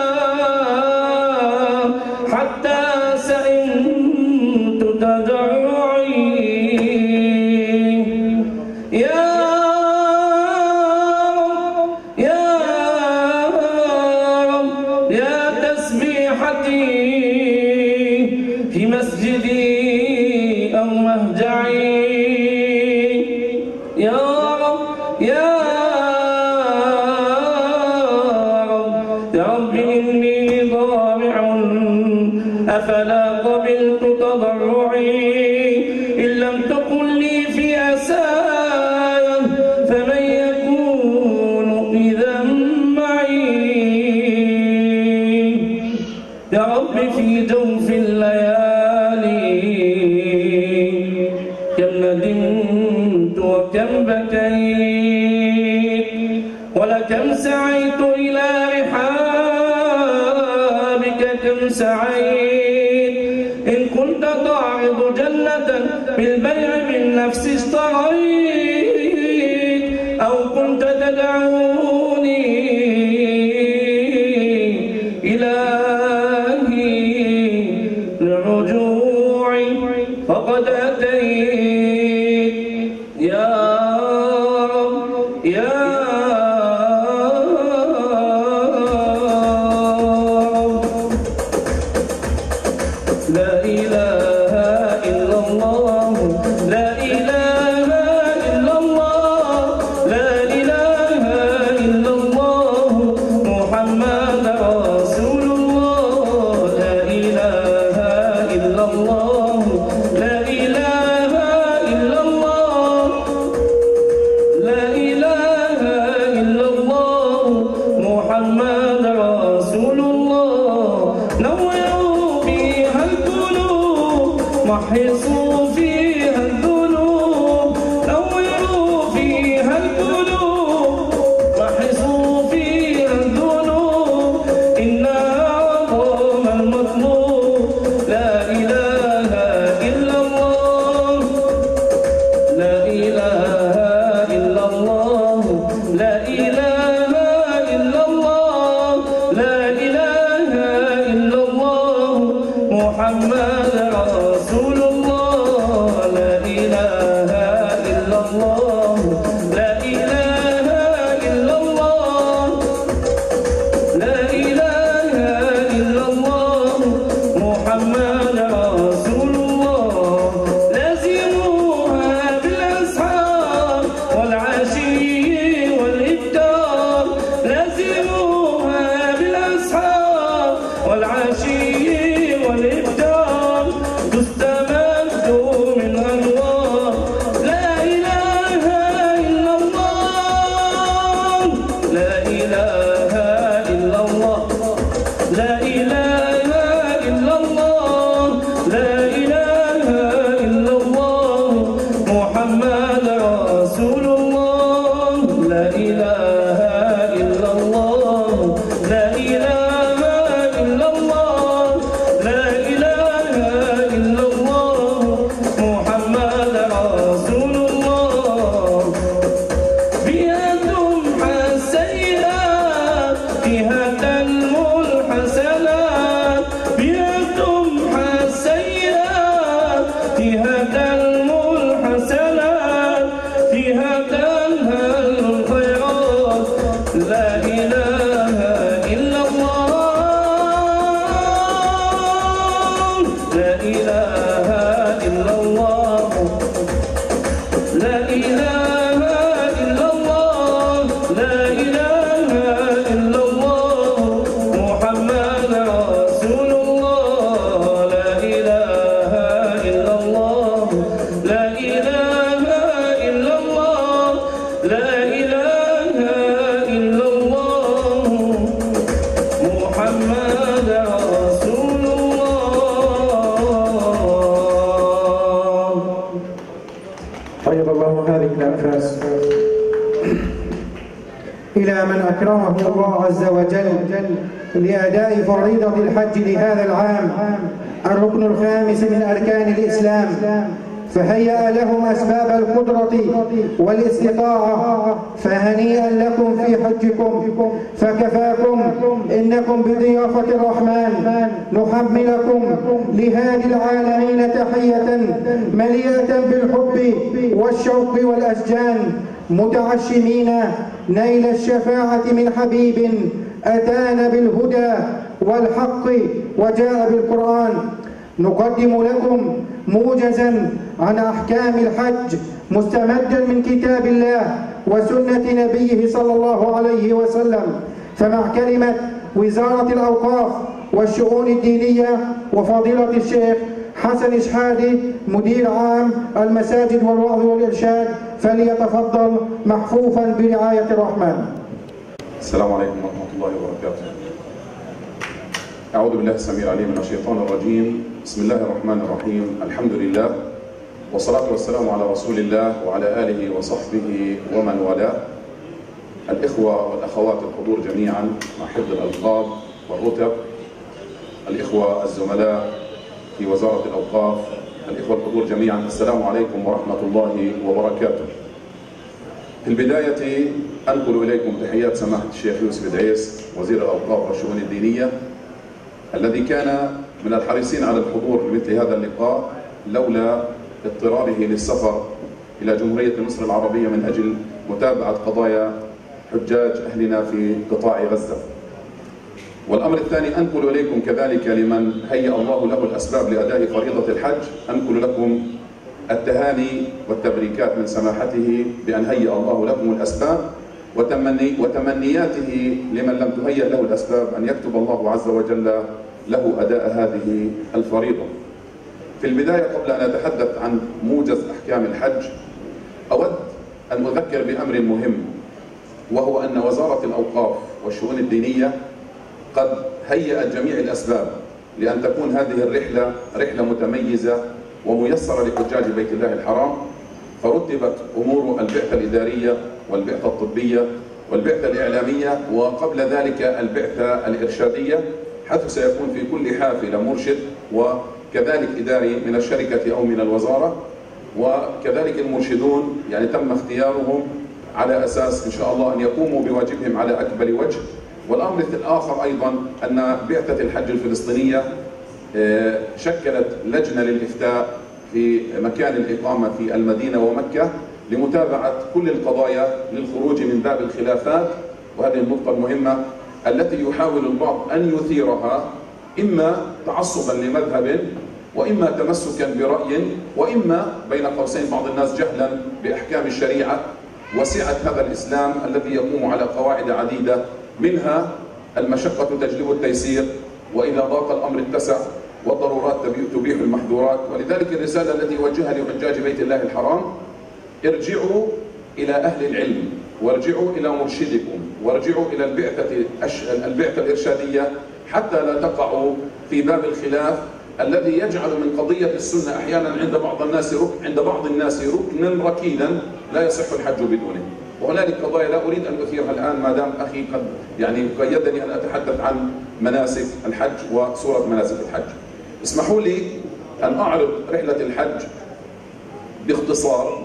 حتى سئمت تضرعي يا رب يا رب يا تسبيحتي في مسجدي أو مهجعي يا رب يا رب يا رب إني ضارع أفلا قبلت تضرعي إن لم تقل لي في أسايا فمن يكون إذا معي يا رب في جوف الليالي كم ندمت وكم بكيت ولكم سعيت إلى رحابك كم سعيت إن كنت تعرض جنة بالبيع بالنفس اشتريت أو كنت تدعوني إلهي للرجوع فقد أتيت يا رب يا رب لا إله إلا الله لا إله إلا الله لا إله إلا الله محمد رسول الله لا إله إلا الله لا إله إلا الله لا إله إلا الله محمد رسول الله نوروا فيها القلوب محصوا فيها الذنوب نوروا فيها القلوب محصوا فيها الذنوب إنها عظام المطلوب لا إله إلا الله لا إله إلا الله لا إله إلا الله لا إله إلا الله محمد رسول الله لا إله إلا الله لا إله إلا الله لا إله إلا الله محمد رسول الله لازموها بالأسحار والعشي والإبكار لازموها بالأسحار والعشي والإبكار تستمع الأنفاس. إلى من أكرمه الله عز وجل لأداء فريضة الحج لهذا العام، الركن الخامس من أركان الإسلام، فهيأ لهم أسباب القدرة والاستطاعة، فهنيئا لكم في حجكم، فكفاكم إنكم بضيافة الرحمن نحملكم لهذه العالمين تحية مليئة بالحب والشوق والأشجان، متعشمين نيل الشفاعة من حبيب أتانا بالهدى والحق وجاء بالقرآن. نقدم لكم موجزا عن أحكام الحج مستمدا من كتاب الله وسنة نبيه صلى الله عليه وسلم، فمع كلمة وزارة الأوقاف والشؤون الدينية وفضيلة الشيخ حسن شحادي مدير عام المساجد والوعظ والإرشاد، فليتفضل محفوفا برعاية الرحمن. السلام عليكم ورحمة الله وبركاته. أعوذ بالله السميع العليم من الشيطان الرجيم. بسم الله الرحمن الرحيم. الحمد لله والصلاة والسلام على رسول الله وعلى آله وصحبه ومن والاه. الإخوة والأخوات الحضور جميعا مع حفظ الألقاب والرتب، الإخوة الزملاء في وزارة الأوقاف، الإخوة الحضور جميعا، السلام عليكم ورحمة الله وبركاته. في البداية أنقل إليكم تحيات سماحة الشيخ يوسف دعيس وزير الأوقاف والشؤون الدينية، الذي كان من الحريصين على الحضور لمثل هذا اللقاء لولا اضطراره للسفر إلى جمهورية مصر العربية من أجل متابعة قضايا حجاج أهلنا في قطاع غزة. والأمر الثاني أنقل إليكم كذلك لمن هيأ الله له الأسباب لأداء فريضة الحج، أنقل لكم التهاني والتبريكات من سماحته بأن هيأ الله لكم الأسباب، وتمني وتمنياته لمن لم تهيأ له الأسباب أن يكتب الله عز وجل له أداء هذه الفريضة. في البداية قبل أن أتحدث عن موجز أحكام الحج، أود أن أذكر بأمر مهم، وهو أن وزارة الأوقاف والشؤون الدينية قد هيأت جميع الأسباب لأن تكون هذه الرحلة رحلة متميزة وميسرة لحجاج بيت الله الحرام، فرتبت أمور البعثة الإدارية والبعثة الطبية والبعثة الإعلامية، وقبل ذلك البعثة الإرشادية، حيث سيكون في كل حافلة مرشد وكذلك إداري من الشركة أو من الوزارة، وكذلك المرشدون يعني تم اختيارهم على أساس إن شاء الله أن يقوموا بواجبهم على أكمل وجه. والأمر الآخر أيضا أن بعثة الحج الفلسطينية شكلت لجنة للإفتاء في مكان الإقامة في المدينة ومكة لمتابعة كل القضايا للخروج من باب الخلافات، وهذه النقطة المهمة التي يحاول البعض أن يثيرها، إما تعصبا لمذهب وإما تمسكا برأي وإما بين قوسين بعض الناس جهلا بأحكام الشريعة وسعة هذا الإسلام الذي يقوم على قواعد عديدة، منها المشقة تجلب التيسير، وإذا ضاق الأمر اتسع، والضرورات تبيح المحظورات. ولذلك الرسالة التي وجهها لحجاج بيت الله الحرام: ارجعوا إلى أهل العلم، وارجعوا إلى مرشدكم، وارجعوا إلى البعثة البعثة الإرشادية، حتى لا تقعوا في باب الخلاف الذي يجعل من قضية السنة أحيانا عند بعض الناس ركن عند بعض الناس ركنا ركينا لا يصح الحج بدونه. وهنالك قضايا لا أريد أن أثيرها الآن ما دام أخي قد يعني قيدني أن أتحدث عن مناسك الحج وصورة مناسك الحج. اسمحوا لي أن أعرض رحلة الحج باختصار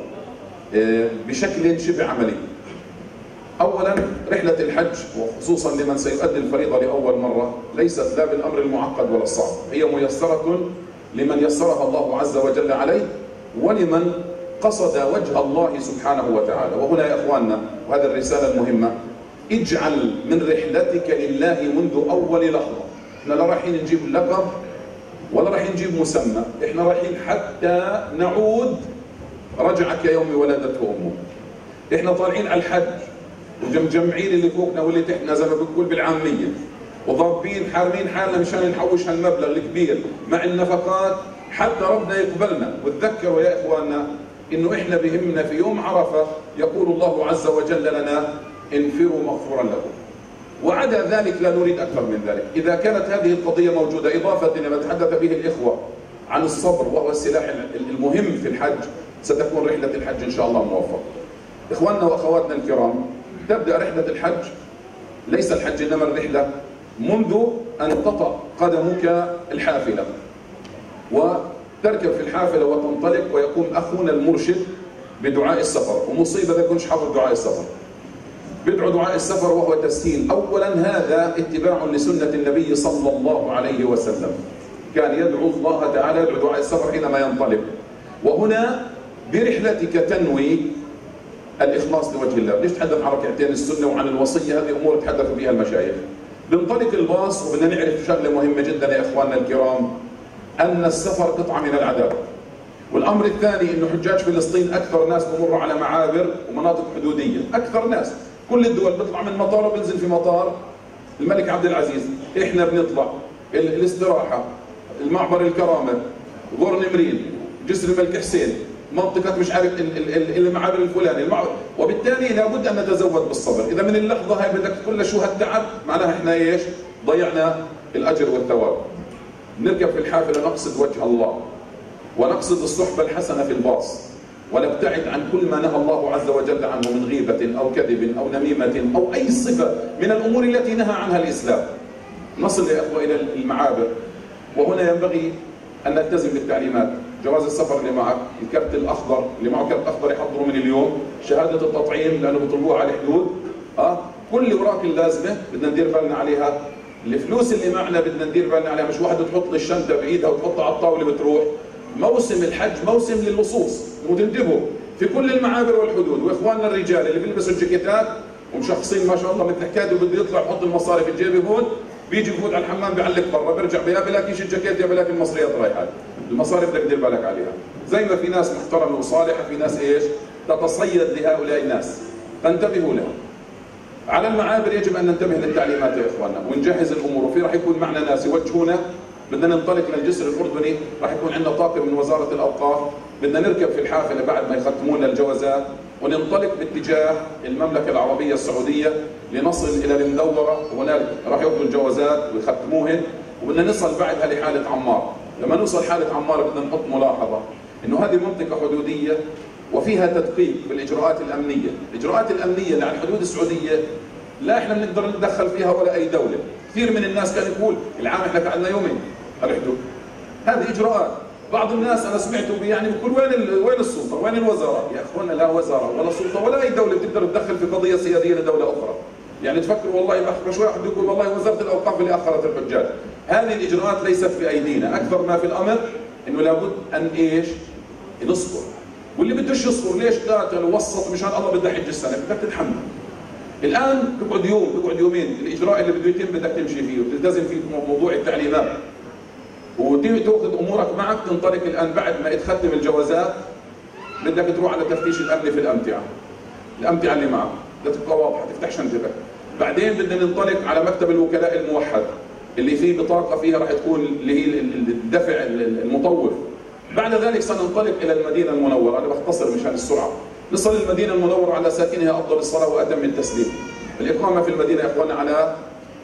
بشكل شبه عملي. أولا، رحلة الحج وخصوصا لمن سيؤدي الفريضة لأول مرة ليست لا بالأمر المعقد ولا الصعب، هي ميسرة لمن يسرها الله عز وجل عليه ولمن قصد وجه الله سبحانه وتعالى. وهنا يا إخواننا، وهذه الرسالة المهمة: اجعل من رحلتك لله منذ أول لحظة. احنا لا رايحين نجيب لقب ولا رايحين نجيب مسمى، احنا رايحين حتى نعود رجعك يوم ولدته أمه. احنا طالعين على الحج ومجمعين اللي فوقنا واللي تحتنا زي ما بنقول بالعامية، وضابين حارمين حالنا مشان نحوش هالمبلغ الكبير مع النفقات حتى ربنا يقبلنا. وتذكروا يا إخواننا إنه إحنا بهمنا في يوم عرفة يقول الله عز وجل لنا: انفروا مغفورا لكم. وعدا ذلك لا نريد أكثر من ذلك. إذا كانت هذه القضية موجودة إضافة إلى ما تحدث به الإخوة عن الصبر وهو السلاح المهم في الحج، ستكون رحلة الحج إن شاء الله موفقة. إخواننا وأخواتنا الكرام، تبدأ رحلة الحج، ليس الحج إنما الرحلة، منذ أن تطأ قدمك الحافلة وتركب في الحافلة وتنطلق، ويقوم أخونا المرشد بدعاء السفر. ومصيبة إذا كنتش حافظ دعاء السفر. بدعو دعاء السفر وهو تسهيل. أولا هذا اتباع لسنة النبي صلى الله عليه وسلم، كان يدعو الله تعالى، يدعو دعاء السفر حينما ينطلق. وهنا برحلتك تنوي الإخلاص لوجه الله. بديش نتحدث عن ركعتين السنة وعن الوصية، هذه أمور تحدثوا فيها المشايخ. بنطلق الباص وبدنا نعرف شغلة مهمة جدا يا إخواننا الكرام، أن السفر قطعة من العذاب. والأمر الثاني أنه حجاج فلسطين أكثر ناس بمروا على معابر ومناطق حدودية، أكثر ناس. كل الدول بيطلع من مطار وبنزل في مطار الملك عبد العزيز، إحنا بنطلع الاستراحة، المعبر الكرامة، غور نمرين، جسر الملك حسين، منطقة مش عارف المعابر الفلاني، المعبر. وبالتالي لابد أن نتزود بالصبر. إذا من اللحظة هاي بدك كل شو هالتعب، معناها إحنا إيش؟ ضيعنا الأجر والثواب. نركب في الحافلة نقصد وجه الله، ونقصد الصحبة الحسنة في الباص، ونبتعد عن كل ما نهى الله عز وجل عنه من غيبة أو كذب أو نميمة أو أي صفة من الأمور التي نهى عنها الإسلام. نصل يا أخوة إلى المعابر، وهنا ينبغي أن نلتزم بالتعليمات. جواز السفر اللي معك، الكرت الأخضر اللي معه كرت أخضر يحضره من اليوم، شهادة التطعيم لأنه بيطلبوها على الحدود، أه كل الأوراق اللازمة بدنا ندير بالنا عليها. الفلوس اللي معنا بدنا ندير بالنا عليها، مش واحدة تحط لي الشنطة بإيدها وتحطها على الطاولة بتروح. موسم الحج موسم للصوص، وتنتبهوا في كل المعابر والحدود. واخواننا الرجال اللي بيلبسوا الجاكيتات ومشخصين ما شاء الله مثل حكايه، وبده يطلع يحط المصاري في الجيب هون، بيجي يفوت على الحمام بيعلق برا، بيرجع يا بلاكيش الجاكيت يا بلاكي المصريات رايحات. المصاري بدك تدير بالك عليها. زي ما في ناس محترمه وصالحه، في ناس ايش؟ تتصيد لهؤلاء الناس، فانتبهوا لهم. على المعابر يجب ان ننتبه للتعليمات يا اخواننا ونجهز الامور. وفي راح يكون معنا ناس يوجهونا. بدنا ننطلق للجسر الأردني، راح يكون عندنا طاقم من وزارة الأوقاف. بدنا نركب في الحافلة بعد ما يختموا لنا الجوازات، وننطلق باتجاه المملكة العربية السعودية لنصل إلى المدورة، وهناك راح ياخذوا الجوازات ويختموهن. وبدنا نصل بعدها لحالة عمار. لما نوصل حالة عمار بدنا نحط ملاحظة إنه هذه منطقة حدودية وفيها تدقيق بالإجراءات الأمنية. الإجراءات الأمنية اللي على الحدود السعودية لا إحنا بنقدر نتدخل فيها ولا أي دولة. كثير من الناس كان يقول العام احنا قعدنا يومين على الحدود. هذه اجراءات. بعض الناس انا سمعته يعني بيقول وين وين السلطه؟ وين الوزاره؟ يا اخوانا لا وزاره ولا سلطه ولا اي دوله بتقدر تدخل في قضيه سياديه لدوله اخرى. يعني تفكروا والله بخبش واحد يقول والله وزاره الاوقاف اللي اخرت الحجاج. هذه الاجراءات ليست في ايدينا، اكثر ما في الامر انه لابد ان ايش؟ نصبر. واللي بدوش يصبر ليش قاتل ووسط مشان الله بده يحج السنه، بدك تتحمل. الآن بقعد يوم بقعد يومين، الإجراء اللي بده يتم بدك تمشي فيه وتلتزم فيه موضوع التعليمات. وتاخذ أمورك معك، تنطلق الآن بعد ما تختم الجوازات بدك تروح على تفتيش الأمن في الأمتعة. الأمتعة اللي معك بدها تبقى واضحة، تفتح شنطتك. بعدين بدنا ننطلق على مكتب الوكلاء الموحد اللي فيه بطاقة فيها راح تكون اللي هي الدفع المطوف. بعد ذلك سننطلق إلى المدينة المنورة، أنا بختصر مشان السرعة. نصل المدينة المنورة على ساكنها أفضل الصلاة وأتم التسليم. الإقامة في المدينة يا إخوانا على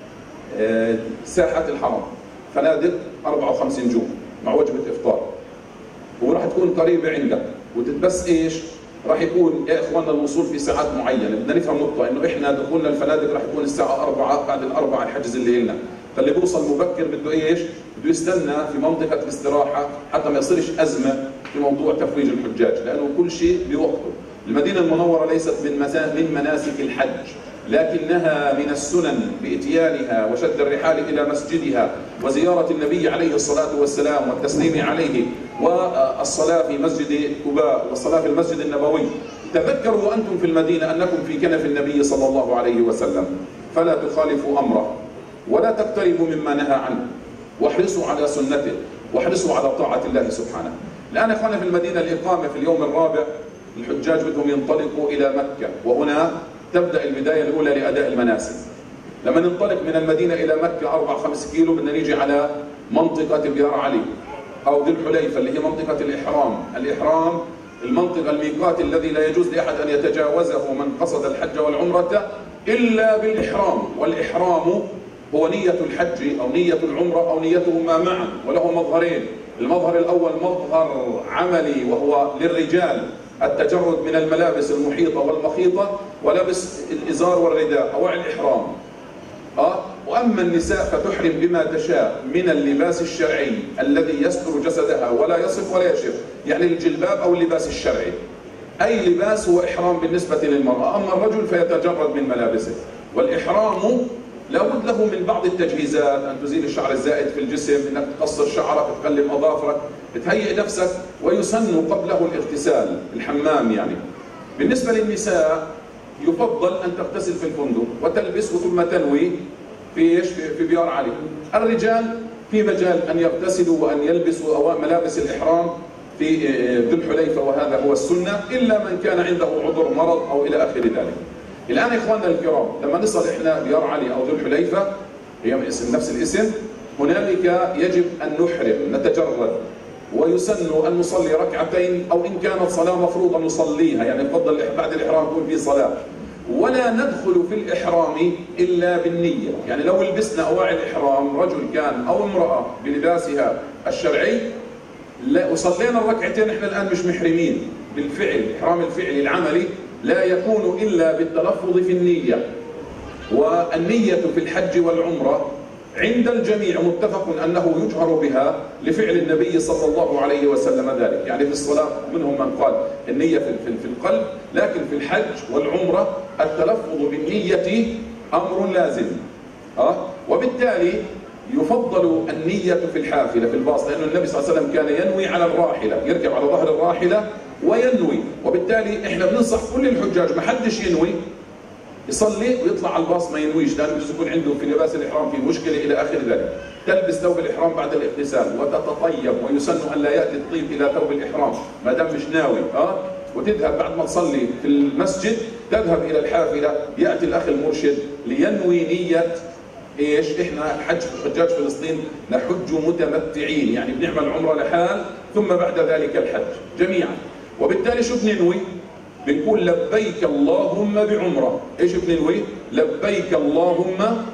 ساحة الحرم، فنادق أربعة وخمسين نجوم مع وجبة إفطار، وراح تكون قريبة عندك. وتتبس إيش؟ راح يكون يا إخوانا الوصول في ساعات معينة. بدنا نفهم نقطة إنه إحنا دخولنا الفنادق راح يكون الساعة أربعة، بعد الأربعة الحجز اللي لنا، فاللي بيوصل مبكر بده إيش؟ بده يستنى في منطقة الاستراحة حتى ما يصيرش أزمة في موضوع تفويج الحجاج، لأنه كل شيء بوقته. المدينة المنورة ليست من من مناسك الحج، لكنها من السنن بإتيانها وشد الرحال إلى مسجدها وزيارة النبي عليه الصلاة والسلام والتسليم عليه والصلاة في مسجد قباء والصلاة في المسجد النبوي. تذكروا وأنتم في المدينة أنكم في كنف النبي صلى الله عليه وسلم، فلا تخالفوا أمره ولا تقتربوا مما نهى عنه، واحرصوا على سنته واحرصوا على طاعة الله سبحانه. الآن إخوانا في المدينة الإقامة في اليوم الرابع، الحجاج بدهم ينطلقوا إلى مكة، وهنا تبدأ البداية الأولى لأداء المناسك. لما ننطلق من المدينة إلى مكة أربعة خمس كيلو بدنا نيجي على منطقة بيار علي أو ذي الحليفة اللي هي منطقة الإحرام. الإحرام المنطقة الميقات الذي لا يجوز لأحد أن يتجاوزه من قصد الحج والعمرة إلا بالإحرام، والإحرام هو نية الحج أو نية العمرة أو نيتهما معا، وله مظهرين. المظهر الأول مظهر عملي وهو للرجال، التجرد من الملابس المحيطة والمخيطة ولبس الإزار والرداء أو الإحرام. أه؟ وأما النساء فتحرم بما تشاء من اللباس الشرعي الذي يستر جسدها ولا يصف ولا يشف، يعني الجلباب أو اللباس الشرعي. أي لباس هو إحرام بالنسبة للمرأة، أما الرجل فيتجرد من ملابسه. والإحرام لابد له من بعض التجهيزات، أن تزيل الشعر الزائد في الجسم، أنك تقصر شعرك، تقلم أظافرك، تهيئ نفسك، ويسن قبله الاغتسال، الحمام يعني. بالنسبة للنساء يفضل أن تغتسل في الفندق وتلبس ثم تنوي في ايش؟ في بيار علي. الرجال في مجال أن يغتسلوا وأن يلبسوا ملابس الإحرام في ذي الحليفة، وهذا هو السنة، إلا من كان عنده عذر مرض أو إلى آخر ذلك. الآن إخواننا الكرام، لما نصل إحنا بيار علي أو ذو الحليفة، هي اسم نفس الاسم، هنالك يجب أن نحرم، نتجرد، ويسن أن نصلي ركعتين، أو إن كانت صلاة مفروضة نصليها، يعني يفضل بعد الإحرام يكون في صلاة. ولا ندخل في الإحرام إلا بالنية، يعني لو لبسنا أواعي الإحرام رجل كان أو امرأة بلباسها الشرعي وصلينا الركعتين، إحنا الآن مش محرمين بالفعل. الإحرام الفعلي العملي لا يكون إلا بالتلفظ في النية. والنية في الحج والعمرة عند الجميع متفق أنه يجهر بها لفعل النبي صلى الله عليه وسلم ذلك، يعني في الصلاة منهم من قال النية في القلب، لكن في الحج والعمرة التلفظ بالنية أمر لازم. أه؟ وبالتالي يفضل النية في الحافلة في الباص، لأن النبي صلى الله عليه وسلم كان ينوي على الراحلة، يركب على ظهر الراحلة وينوي. وبالتالي احنا بننصح كل الحجاج ما حدش ينوي يصلي ويطلع على الباص ما ينويش، لانه بده يكون عنده في لباس الاحرام في مشكله الى اخر ذلك. تلبس ثوب الاحرام بعد الاغتسال وتتطيب، ويسن ان لا ياتي الطيب الى ثوب الاحرام ما دام مش ناوي، اه وتذهب بعد ما تصلي في المسجد تذهب الى الحافله، ياتي الاخ المرشد لينوي نيه ايش؟ احنا حج حجاج فلسطين نحج متمتعين، يعني بنعمل عمره لحال ثم بعد ذلك الحج جميعا. وبالتالي شو بننوي؟ بنقول لبيك اللهم بعمره. ايش بننوي؟ لبيك اللهم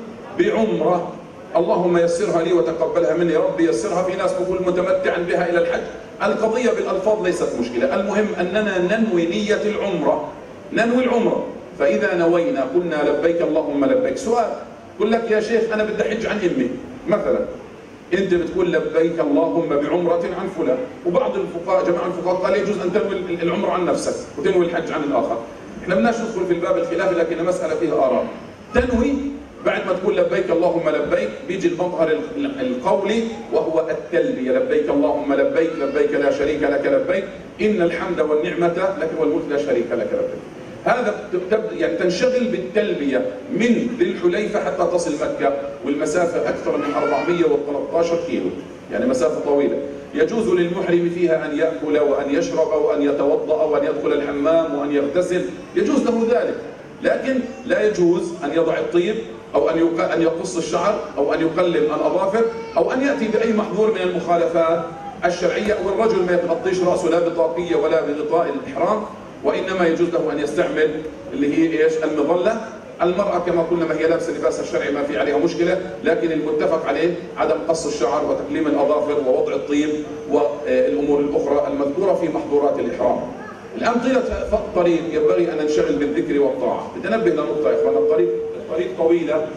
بعمره، اللهم يسرها لي وتقبلها مني، يا رب يسرها. في ناس بقول متمتعا بها الى الحج، القضيه بالالفاظ ليست مشكله، المهم اننا ننوي نيه العمره، ننوي العمره. فاذا نوينا قلنا لبيك اللهم لبيك. سؤال، يقول لك يا شيخ انا بدي احج عن امي مثلا، انت بتقول لبيك اللهم بعمره عن فلان، وبعض الفقهاء جماعه الفقهاء قال يجوز ان تنوي العمره عن نفسك وتنوي الحج عن الاخر. احنا بدناش ندخل في الباب الخلافي، لكن المساله فيها اراء. تنوي بعد ما تقول لبيك اللهم لبيك، بيجي المظهر القولي وهو التلبيه، لبيك اللهم لبيك، لبيك لا شريك لك لبيك، ان الحمد والنعمه لك والملك لا شريك لك لبيك. هذا يعني تنشغل بالتلبيه من ذي الحليفه حتى تصل مكه، والمسافه اكثر من أربعمئة وثلاثة عشر كيلو، يعني مسافه طويله. يجوز للمحرم فيها ان ياكل وان يشرب وان يتوضا وان يدخل الحمام وان يغتسل، يجوز له ذلك، لكن لا يجوز ان يضع الطيب او ان ان يقص الشعر او ان يقلم الاظافر او ان ياتي باي محظور من المخالفات الشرعيه. والرجل ما يتغطيش راسه لا بطاقيه ولا بغطاء الاحرام، وانما يجوز له ان يستعمل اللي هي ايش؟ المظله. المراه كما قلنا ما هي لابسه لباسها الشرعي ما في عليها مشكله، لكن المتفق عليه عدم قص الشعر وتقليم الاظافر ووضع الطيب والامور الاخرى المذكوره في محظورات الاحرام. الان طيله الطريق ينبغي ان ننشغل بالذكر والطاعه. بتنبه لنقطه يا اخوان، الطريق الطريق طويله.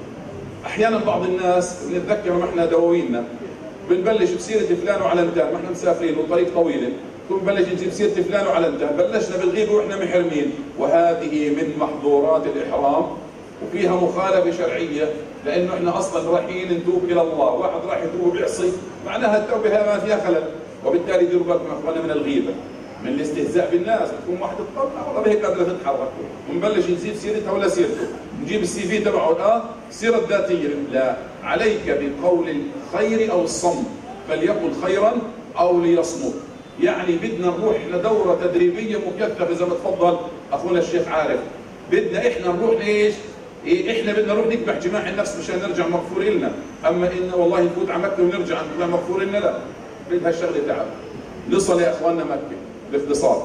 احيانا بعض الناس بنتذكر ما احنا دواويننا بنبلش بسيره فلان وعلنتان، ما احنا مسافرين والطريق طويله، بنبلش نجيب سيره فلان وعلنتان، بلشنا بالغيبه واحنا محرمين، وهذه من محظورات الاحرام وفيها مخالفه شرعيه، لانه احنا اصلا رايحين نتوب الى الله، واحد راح يتوب ويعصي معناها التوبه ما فيها خلل. وبالتالي ديروا بالكم يا اخوانا من الغيبه، من الاستهزاء بالناس، بتكون واحد تطلع والله بهيك قادره تتحرك، ونبلش نزيد سيرتها ولا سيرته، نجيب السي في تبعه اه السيره الذاتيه، لا، عليك بقول الخير او الصمت، فليقل خيرا او ليصمت. يعني بدنا نروح احنا دوره تدريبيه مكثفه زي ما تفضل اخونا الشيخ عارف، بدنا احنا نروح ليش؟ إيه احنا بدنا نروح نذبح جماع النفس مشان نرجع مغفور لنا، اما ان والله نفوت على مكه ونرجع نطلع مغفور لنا، لا، بدها الشغله تعب. نصل يا اخواننا مكه باختصار.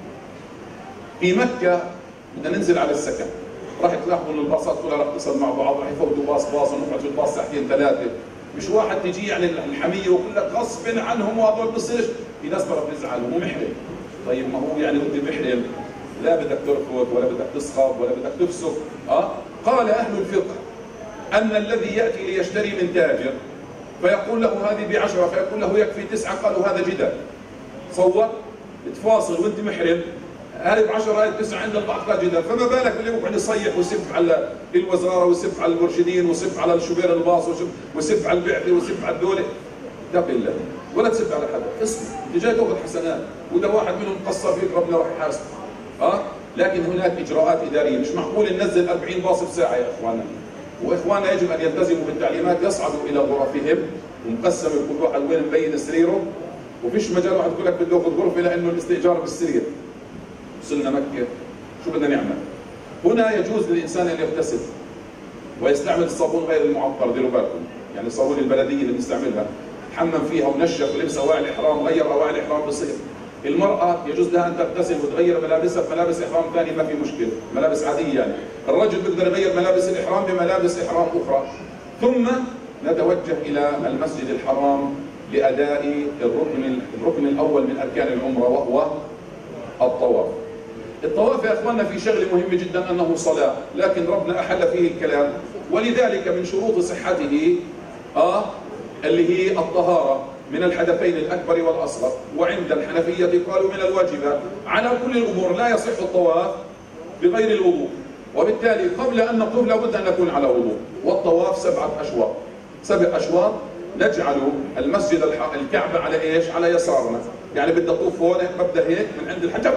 في مكه بدنا ننزل على السكن، راح تلاحظوا ان الباصات كلها راح تصل مع بعض، راح يفوتوا باص باص ونقعد في الباص ساعتين ثلاثه، مش واحد تجي يعني الحميه ويقول لك غصب عنهم وهذول بصيرش، في ناس ترى بتزعل ومو محرم، طيب ما هو يعني وانت محرم لا بدك ترفض ولا بدك تسخط ولا بدك تفسق. اه قال اهل الفقه ان الذي ياتي ليشتري من تاجر فيقول له هذه بعشره فيقول له يكفي تسعه، قالوا هذا جدال. صور تفاصل وانت محرم، هذه بعشره هذه بتسعه عند البعض قال جدال، فما بالك اللي يقعد يصيح ويسب على الوزاره ويسب على المرشدين ويسب على الشوبير الباص ويسب على البعثه ويسب على الدوله. اتق الله ولا تسب على حدا، اسمع انت جاي تاخذ حسنات واذا واحد منهم قصر فيك ربنا راح يحاسبه. اه لكن هناك اجراءات اداريه، مش معقول ننزل أربعين باص بساعه يا اخواننا. واخواننا يجب ان يلتزموا بالتعليمات، يصعدوا الى غرفهم ومقسم كل واحد وين مبين سريره، وفيش مجال واحد يقول لك بده ياخذ غرفه لانه الاستئجار بالسرير. وصلنا مكه شو بدنا نعمل؟ هنا يجوز للانسان ان يغتسل ويستعمل الصابون غير المعطر، ديروا بالكم، يعني الصابون البلديه اللي بنستعملها حمم فيها ونشف ولبس اواعي الاحرام، غير اواعي الاحرام بصير. المرأة يجوز لها أن تغتسل وتغير ملابسها بملابس إحرام ثاني ما في مشكلة، ملابس عادية يعني. الرجل بيقدر يغير ملابس الإحرام بملابس إحرام أخرى. ثم نتوجه إلى المسجد الحرام لأداء الركن الركن الأول من أركان العمرة وهو الطواف. الطواف يا إخواننا في شغل مهم جدا أنه صلاة، لكن ربنا أحل فيه الكلام، ولذلك من شروط صحته آه اللي هي الطهارة من الحدثين الأكبر والأصغر، وعند الحنفية قالوا من الواجبات. على كل الأمور لا يصح الطواف بغير الوضوء، وبالتالي قبل أن نطوف لابد أن نكون على وضوء. والطواف سبعة أشواط، سبع أشواط نجعل المسجد الكعبة على إيش؟ على يسارنا، يعني بدي أطوف هون ببدأ هيك من عند الحجر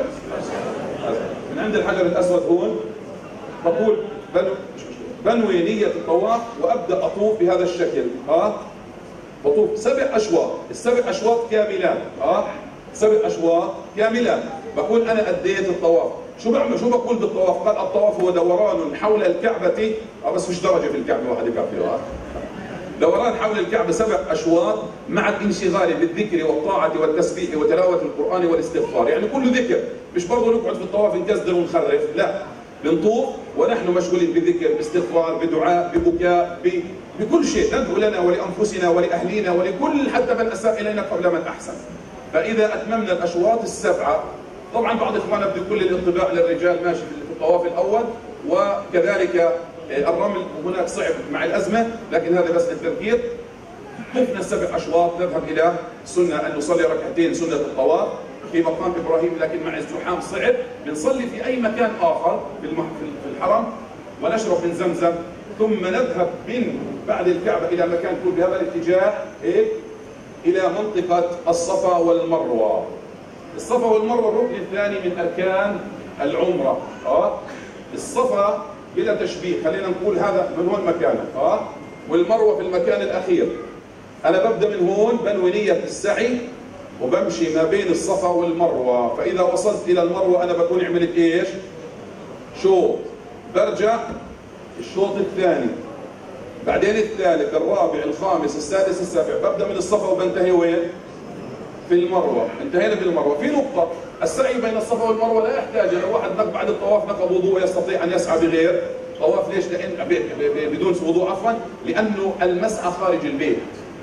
من عند الحجر الأسود هون، بقول بنوي نية الطواف وأبدأ أطوف بهذا الشكل. ها بطوف سبع أشواط، السبع أشواط كاملات. اه سبع أشواط كاملات، بقول أنا أديت الطواف. شو بعمل؟ شو بقول بالطواف؟ قال الطواف هو دوران حول الكعبة، اه بس مش درجة في الكعبة واحد يقع فيها. اه دوران حول الكعبة سبع أشواط مع الانشغال بالذكر والطاعة والتسبيح وتلاوة القرآن والاستغفار، يعني كله ذكر، مش برضه نقعد في الطواف نكزدر ونخرف، لا، بنطوف ونحن مشغولين بذكر، باستغفار، بدعاء، ببكاء، ب... بكل شيء ندعو لنا ولأنفسنا ولأهلينا ولكل حتى من أساء إلينا قبل من أحسن. فإذا أتممنا الأشواط السبعة، طبعا بعض إخواننا بده كل الانطباع للرجال ماشي في الطواف الأول، وكذلك الرمل هناك صعب مع الأزمة، لكن هذا بس للتذكير. طفنا السبع أشواط نذهب إلى سنة أن نصلي ركعتين سنة الطواف في مقام إبراهيم، لكن مع الزحام صعب، بنصلي في أي مكان آخر في الحرم ونشرب من زمزم، ثم نذهب من بعد الكعبة إلى مكان يكون بهذا الاتجاه إيه؟ إلى منطقة الصفا والمروة. الصفا والمروة الركن الثاني من أركان العمرة. آه الصفا بلا تشبيه، خلينا نقول هذا من هون مكانه، آه والمروة في المكان الأخير. أنا ببدأ من هون بنوي نية السعي وبمشي ما بين الصفا والمروة، فإذا وصلت إلى المروة أنا بكون عملت إيش؟ شوط، برجع الشوط الثاني، بعدين الثالث، الرابع، الخامس، السادس، السابع، ببدأ من الصفا وبنتهي وين؟ في المروة. انتهينا في المروة. في نقطة، السعي بين الصفا والمروة لا يحتاج، لو واحد نقض بعد الطواف نقض وضوء يستطيع أن يسعى بغير طواف. ليش؟ لأن بدون وضوء عفوا، لأنه المسعى خارج البيت.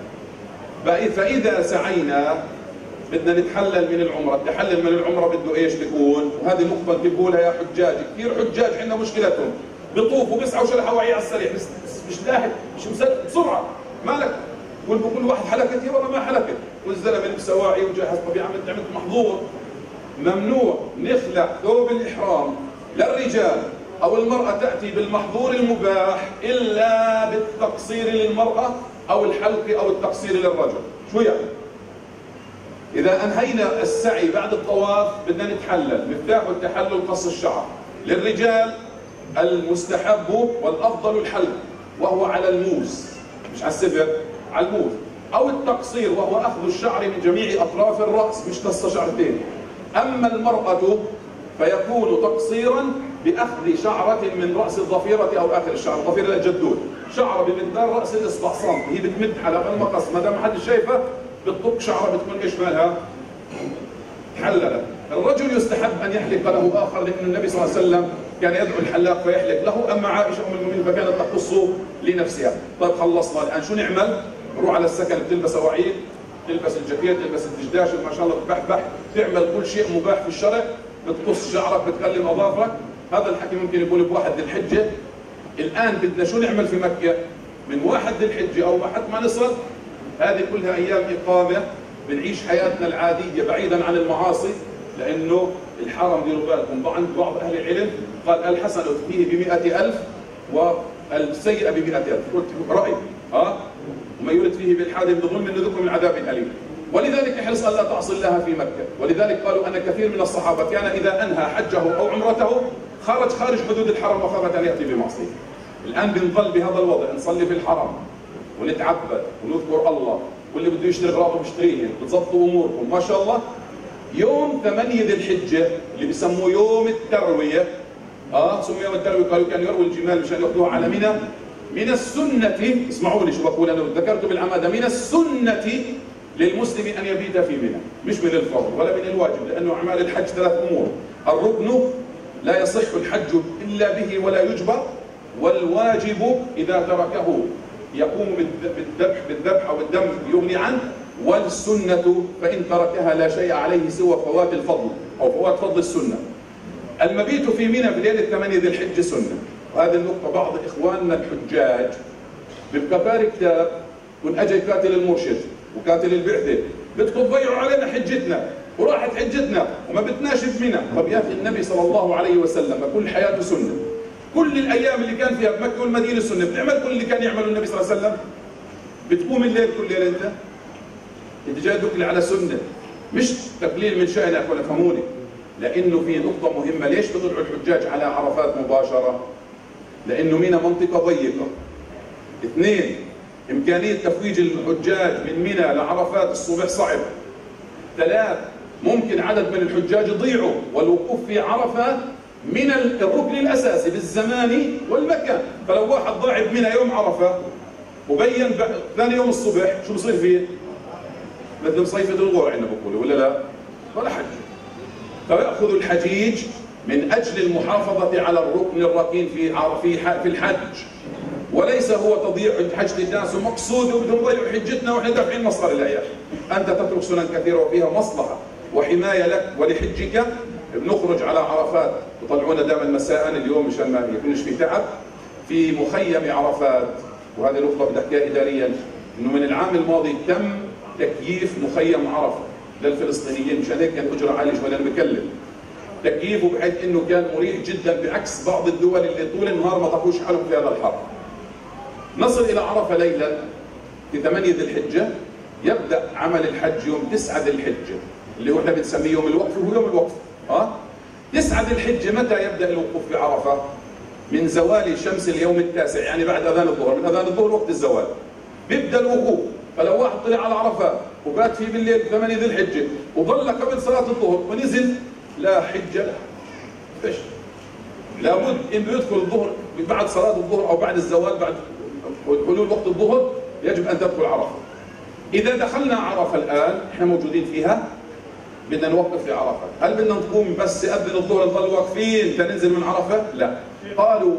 فإذا سعينا بدنا نتحلل من العمرة، التحلل من العمرة بده ايش بيكون؟ وهذه نقطة انتبهوا لها يا حجاج، كثير حجاج عندنا مشكلتهم بيطوفوا بيسعوا شلحوا وعي على السريع، بس مش لاحق، مش مسد بسرعة، مالك؟ قول بقول واحد حلقت، يا والله ما حلقت، والزلمة لبس سواعي وجاهز طبيعي، عملت عملت محظور. ممنوع نخلع ثوب الإحرام للرجال أو المرأة تأتي بالمحظور المباح إلا بالتقصير للمرأة أو الحلق أو التقصير للرجل. شو يعني؟ إذا أنهينا السعي بعد الطواف بدنا نتحلل، مفتاح التحلل قص الشعر. للرجال المستحب والأفضل الحلق، وهو على الموس، مش على السفر، على الموس، أو التقصير وهو أخذ الشعر من جميع أطراف الرأس، مش قص شعرتين. أما المرأة فيكون تقصيرا بأخذ شعرة من رأس الضفيرة أو آخر الشعر، الضفيرة الجدول، شعرة بمقدار رأس الإصبع سم، هي بتمد حلقة المقص، ما دام ما حد شايفه بتطق شعرة بتكون ايش مالها؟ حللت. الرجل يستحب ان يحلق له اخر، لان النبي صلى الله عليه وسلم كان يدعو الحلاق فيحلق له، اما عائشه ام المؤمنين فكانت تقصه لنفسها. طيب خلصنا الان شو نعمل؟ نروح على السكن بتلبس اواعيك تلبس الجاكيت، تلبس الدشداش، ما شاء الله بتبحبح، تعمل كل شيء مباح في الشرع، بتقص شعرك، بتكلم اظافرك. هذا الحكي ممكن يكون بواحد ذي الحجه. الان بدنا شو نعمل في مكه؟ من واحد ذي الحجه او حتى ما نصل، هذه كلها ايام اقامه، بنعيش حياتنا العاديه بعيدا عن المعاصي، لانه الحرم ديروا بالكم عند بعض اهل العلم قال الحسنه فيه بمئة ألف والسيئه بمئة ألف، قلت راي ها وما يولد فيه بالحاد بظلم نذقه من عذاب اليم. ولذلك احرص الا تعصي الله في مكه، ولذلك قالوا ان كثير من الصحابه كان اذا انهى حجه او عمرته خرج خارج حدود الحرم وخاف ان ياتي بمعصيه. الان بنظل بهذا الوضع، نصلي في الحرم ونتعبد ونذكر الله، واللي بده يشتري اغراضه بيشتريهم، بتظبطوا اموركم ما شاء الله. يوم ثمانية ذي الحجه اللي بسموه يوم الترويه، اه سمي يوم الترويه، قالوا كان يروي الجمال مشان ياخذوها على منى. من السنه، اسمعوا لي شو بقول انا، ذكرت بالعماده، من السنه للمسلم ان يبيت في منى، مش من الفرض ولا من الواجب، لانه اعمال الحج ثلاث امور، الركن لا يصح الحج الا به ولا يجبر، والواجب اذا تركه يقوم بالذبح بالذبح او الدم يغني عنه، والسنه فان تركها لا شيء عليه سوى فوات الفضل او فوات فضل السنه. المبيت في منى في ليله ثمانية ذي الحجه سنه، وهذه النقطه بعض اخواننا الحجاج بيبقى قاري كتاب يكون اجى يقاتل المرشد وقاتل البعثه، بدكم تضيعوا علينا حجتنا وراحت حجتنا وما بدناش في منى. طب يا اخي النبي صلى الله عليه وسلم كل حياته سنه، كل الايام اللي كان فيها بمكه والمدينه سنه، بتعمل كل اللي كان يعمله النبي صلى الله عليه وسلم. بتقوم الليل كل ليله انت انت جاي تدخل على سنه، مش تقليل من شأنك ولا فهموني، لانه في نقطه مهمه. ليش بيطلعوا الحجاج على عرفات مباشره؟ لانه منى منطقه ضيقه. اثنين، امكانيه تفويج الحجاج من منى لعرفات الصبح صعب. ثلاث، ممكن عدد من الحجاج يضيعوا، والوقوف في عرفه من الركن الاساسي بالزمان والمكان. فلو واحد ضاع بمنى يوم عرفه وبين ثاني يوم الصبح شو بصير فيه؟ مثل مصيفة الغور عندنا بقولوا ولا لا؟ ولا حج. فيأخذ الحجيج من اجل المحافظه على الركن الركين في في في الحج، وليس هو تضييع حجة الناس ومقصود وبدهم يضيعوا حجتنا واحنا دافعين مصاري. لا يا اخي، انت تترك سنن كثيره وفيها مصلحه وحمايه لك ولحجك. بنخرج على عرفات وطلعونا دائما مساء اليوم مشان ما يكونش في تعب في مخيم عرفات. وهذه نقطه بدي احكيها اداريا، انه من العام الماضي تم تكييف مخيم عرفه للفلسطينيين، مشان هيك كان اجره عاليه شوي. انا بكلم تكييفه بحيث انه كان مريح جدا، بعكس بعض الدول اللي طول النهار ما طاقوش حالهم في هذا الحر. نصل الى عرفه ليلا في ثمانية ذي الحجه، يبدا عمل الحج يوم تسعة ذي الحجه اللي هو احنا بنسميه يوم الوقف، وهو يوم الوقف. اه تسعة ذي الحجه متى يبدا الوقوف في عرفه؟ من زوال شمس اليوم التاسع، يعني بعد اذان الظهر، من اذان الظهر وقت الزوال بيبدا الوقوف. فلو واحد طلع على عرفه وبات فيه بالليل ثمانية ذي الحجه وظل قبل صلاه الظهر ونزل، لا حج له. ايش؟ لابد انه يدخل الظهر بعد صلاه الظهر او بعد الزوال، بعد حلول وقت الظهر يجب ان تدخل عرفه. اذا دخلنا عرفه الان احنا موجودين فيها، بدنا نوقف في عرفه، هل بدنا نقوم بس يأذن الظهر نضل واقفين تنزل من عرفه؟ لا. قالوا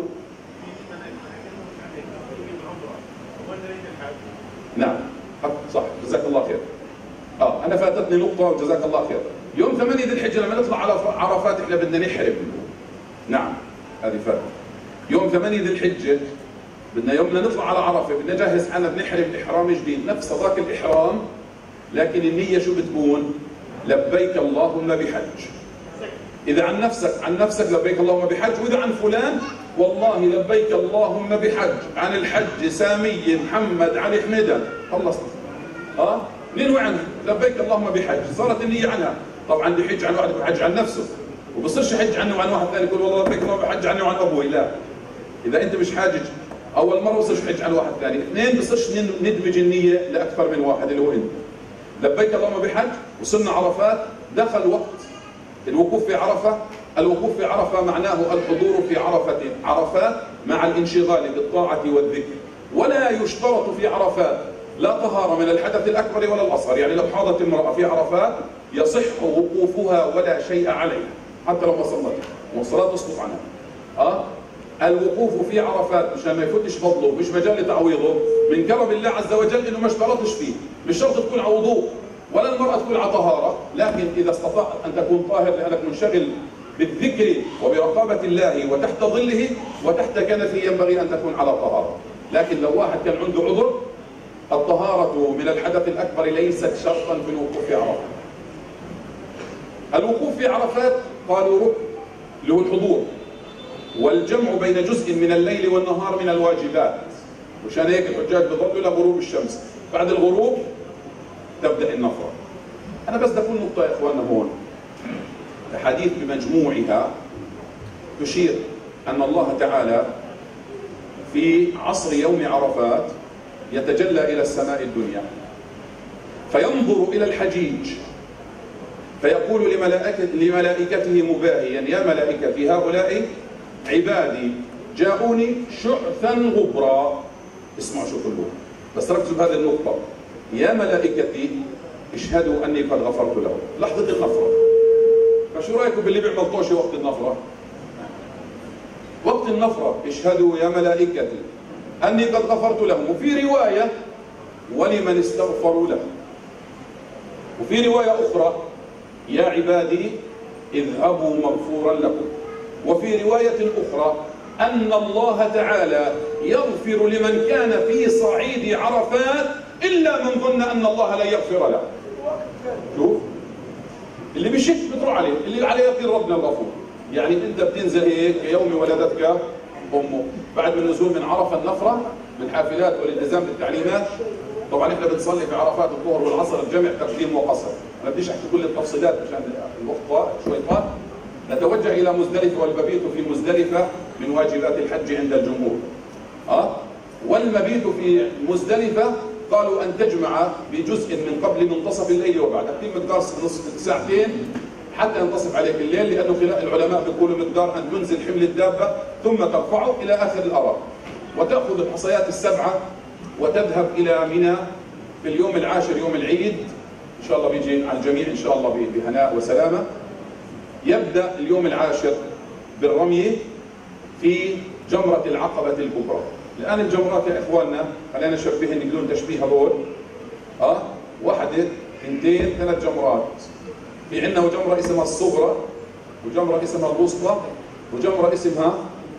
نعم صح، جزاك الله خير. اه انا فاتتني نقطه وجزاك الله خير. يوم ثمانية ذي الحجه لما نطلع على عرفات احنا بدنا نحرم. نعم هذه فاتت. يوم ثمانية ذي الحجه بدنا يوم نطلع على عرفه بدنا نجهز حالنا، بنحرم احرام جديد نفس ذاك الاحرام، لكن النيه شو بتكون؟ لبيك اللهم بحج. اذا عن نفسك عن نفسك لبيك اللهم بحج، واذا عن فلان والله لبيك اللهم بحج، عن الحج سامي محمد علي حميدان، خلصنا. اه ننوي عنها لبيك اللهم بحج، صارت النيه عنها. طبعا اللي يحج عن واحد بحج عن نفسه، وبصيرش يحج عنه وعن واحد ثاني يقول والله لبيك اللهم بحج عني وعن ابوي. لا، اذا انت مش حاجج اول مره بصيرش حج عن واحد ثاني. اثنين بصيرش ندمج النيه لاكثر من واحد اللي هو انت. لبيك اللهم بحج، وصلنا عرفات، دخل وقت الوقوف في عرفه. الوقوف في عرفه معناه الحضور في عرفه عرفات مع الانشغال بالطاعه والذكر. ولا يشترط في عرفات لا طهاره من الحدث الاكبر ولا الاصغر، يعني لو حاضت امراه في عرفات يصح وقوفها ولا شيء عليها حتى لو ما صلت، والصلاه تسقط عنها. اه الوقوف في عرفات مشان ما يفوتش فضله مش مجال لتعويضه من كرم الله عز وجل انه ما اشترطش فيه، مش شرط تكون على وضوء ولا المرأة تكون على طهارة، لكن إذا استطعت أن تكون طاهر لأنك منشغل بالذكر وبرقابة الله وتحت ظله وتحت كنفه ينبغي أن تكون على طهارة. لكن لو واحد كان عنده عذر، الطهارة من الحدث الأكبر ليست شرطا في الوقوف في عرفات. الوقوف في عرفات قالوا ركن اللي هو الحضور والجمع بين جزء من الليل والنهار من الواجبات، وشان هيك الحجاج بيضلوا إلى غروب الشمس، بعد الغروب تبدأ النفرة. أنا بس بدي أقول نقطة يا إخواننا هون، الحديث بمجموعها تشير أن الله تعالى في عصر يوم عرفات يتجلى إلى السماء الدنيا فينظر إلى الحجيج فيقول لملائكة لملائكته مباهيا: يا ملائكتي هؤلاء عبادي جاءوني شعثا غبرا. اسمعوا شو كله، بس ركزوا بهذه النقطة: يا ملائكتي اشهدوا أني قد غفرت لهم. لحظة النفرة، فشو رأيكم باللي بيعمل طوشة وقت النفرة؟ وقت النفرة اشهدوا يا ملائكتي أني قد غفرت لهم، وفي رواية ولمن استغفروا له، وفي رواية أخرى يا عبادي اذهبوا مغفورا لكم، وفي رواية أخرى أن الله تعالى يغفر لمن كان في صعيد عرفات إلا من ظن أن الله لا يغفر له. شوف اللي بيشك بتروح عليه، اللي عليه يقين ربنا الغفور. يعني أنت بتنزل هيك يوم ولدتك أمه، بعد من النزول من عرفة النفرة بالحافلات والالتزام بالتعليمات. طبعا احنا بنصلي في عرفات الظهر والعصر الجمع تقديم وقصر، ما بديش احكي كل التفصيلات عشان الوقت شوي طال. نتوجه الى مزدلفه والمبيت في مزدلفه من واجبات الحج عند الجمهور. اه والمبيت في مزدلفه قالوا ان تجمع بجزء من قبل منتصف الليل وبعد، في مقدار نصف ساعتين حتى ينتصف عليك الليل، لانه خلال العلماء بيقولوا مقدار ان تنزل حمل الدابه ثم ترفعه الى اخر الارض وتاخذ الحصيات السبعه وتذهب الى منى في اليوم العاشر يوم العيد ان شاء الله، بيجي على الجميع ان شاء الله بهناء وسلامه. يبدا اليوم العاشر بالرمي في جمره العقبه الكبرى. الان الجمرات يا اخواننا خلينا نشبهن بدون تشبيه هذول، اه واحده اثنتين ثلاث جمرات. في عندنا جمره اسمها الصغرى، وجمره اسمها الوسطى، وجمره اسمها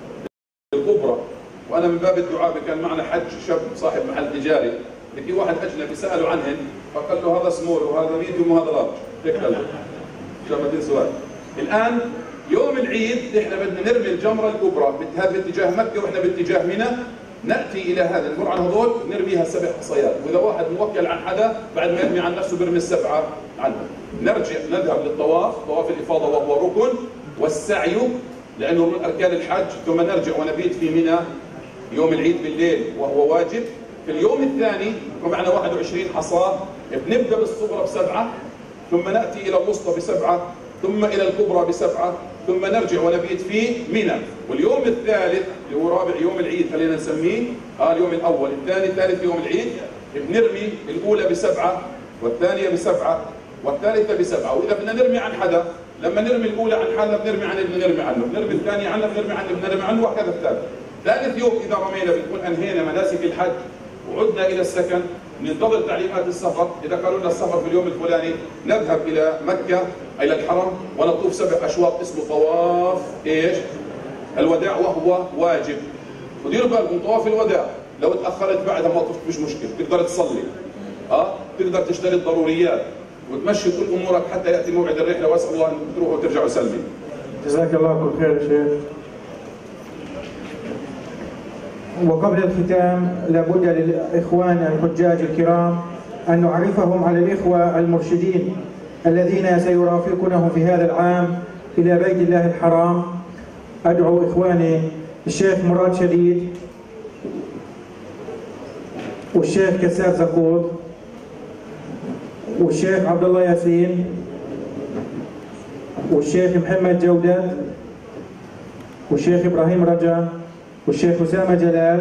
الكبرى. وانا من باب الدعاء كان معنا حج شاب صاحب محل تجاري، لقي واحد اجنبي سالوا عنهن فقال له هذا سمول وهذا ميديوم وهذا لارج، هيك قال له عشان ما تنسوا. الان يوم العيد احنا بدنا نرمي الجمره الكبرى هذا باتجاه مكه واحنا باتجاه منى، ناتي الى هذا نمر عن هذول نرميها سبع حصيات، واذا واحد موكل عن حدا بعد ما يرمي عن نفسه بيرمي السبعه عنه. نرجع نذهب للطواف، طواف الافاضه وهو ركن، والسعي لانه من اركان الحج، ثم نرجع ونبيت في منى يوم العيد بالليل وهو واجب. في اليوم الثاني ومعنا واحد وعشرين حصاه، بنبدا بالصغرى بسبعه، ثم ناتي الى الوسطى بسبعه، ثم الى الكبرى بسبعه، ثم نرجع ونبيت في منى. واليوم الثالث اللي هو رابع يوم العيد خلينا نسميه، اه اليوم الاول الثاني الثالث يوم العيد، بنرمي الاولى بسبعه والثانيه بسبعه والثالثه بسبعه. واذا بدنا نرمي عن حدا، لما نرمي الاولى عن حالنا بنرمي عن ابن نرمي عنه، بنرمي الثانيه عنه بنرمي عن ابن نرمي عنه، وهكذا الثالث. ثالث يوم اذا رمينا بنكون انهينا مناسك الحج وعدنا الى السكن، ننتظر تعليمات السفر. اذا قالوا لنا السفر في اليوم الفلاني نذهب الى مكه الى الحرم ونطوف سبع اشواط اسمه طواف ايش؟ الوداع، وهو واجب. وديروا بالكم طواف الوداع لو تاخرت بعدها ما طفت مش مشكله، تقدر تصلي، اه تقدر تشتري الضروريات وتمشي كل امورك حتى ياتي موعد الرحله، واسال الله ان تروحوا وترجعوا سلمي. جزاك الله كل خير يا شيخ. وقبل الختام لابد للإخوان الحجاج الكرام أن نعرفهم على الإخوة المرشدين الذين سيرافقونهم في هذا العام إلى بيت الله الحرام. أدعو إخواني الشيخ مراد شديد، والشيخ كساب زقود، والشيخ عبد الله ياسين، والشيخ محمد جودة، والشيخ إبراهيم رجا، والشيخ أسامة جلال.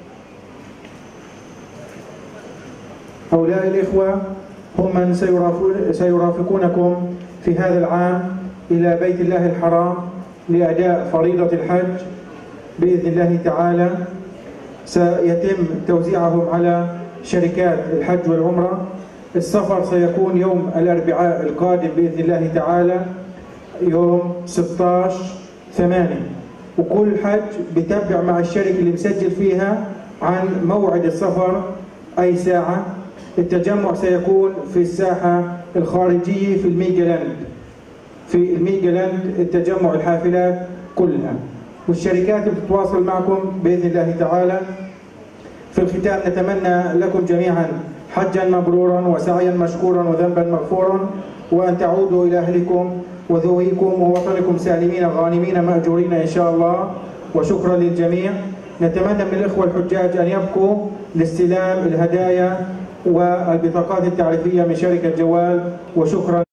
هؤلاء الإخوة هم من سيرافقونكم في هذا العام إلى بيت الله الحرام لأداء فريضة الحج. بإذن الله تعالى سيتم توزيعهم على شركات الحج والعمرة. السفر سيكون يوم الأربعاء القادم بإذن الله تعالى يوم ستة عشر ثمانية، وكل حج بتابع مع الشركة اللي مسجل فيها عن موعد السفر أي ساعة. التجمع سيكون في الساحة الخارجية في الميجالاند، في الميجالاند التجمع الحافلات كلها، والشركات بتتواصل معكم بإذن الله تعالى. في الختام نتمنى لكم جميعا حجا مبرورا وسعيا مشكورا وذنبا مغفورا، وأن تعودوا إلى أهلكم وذويكم ووطنكم سالمين غانمين مأجورين إن شاء الله. وشكرا للجميع. نتمنى من الإخوة الحجاج أن يبقوا لاستلام الهدايا والبطاقات التعريفية من شركة جوال. وشكرا.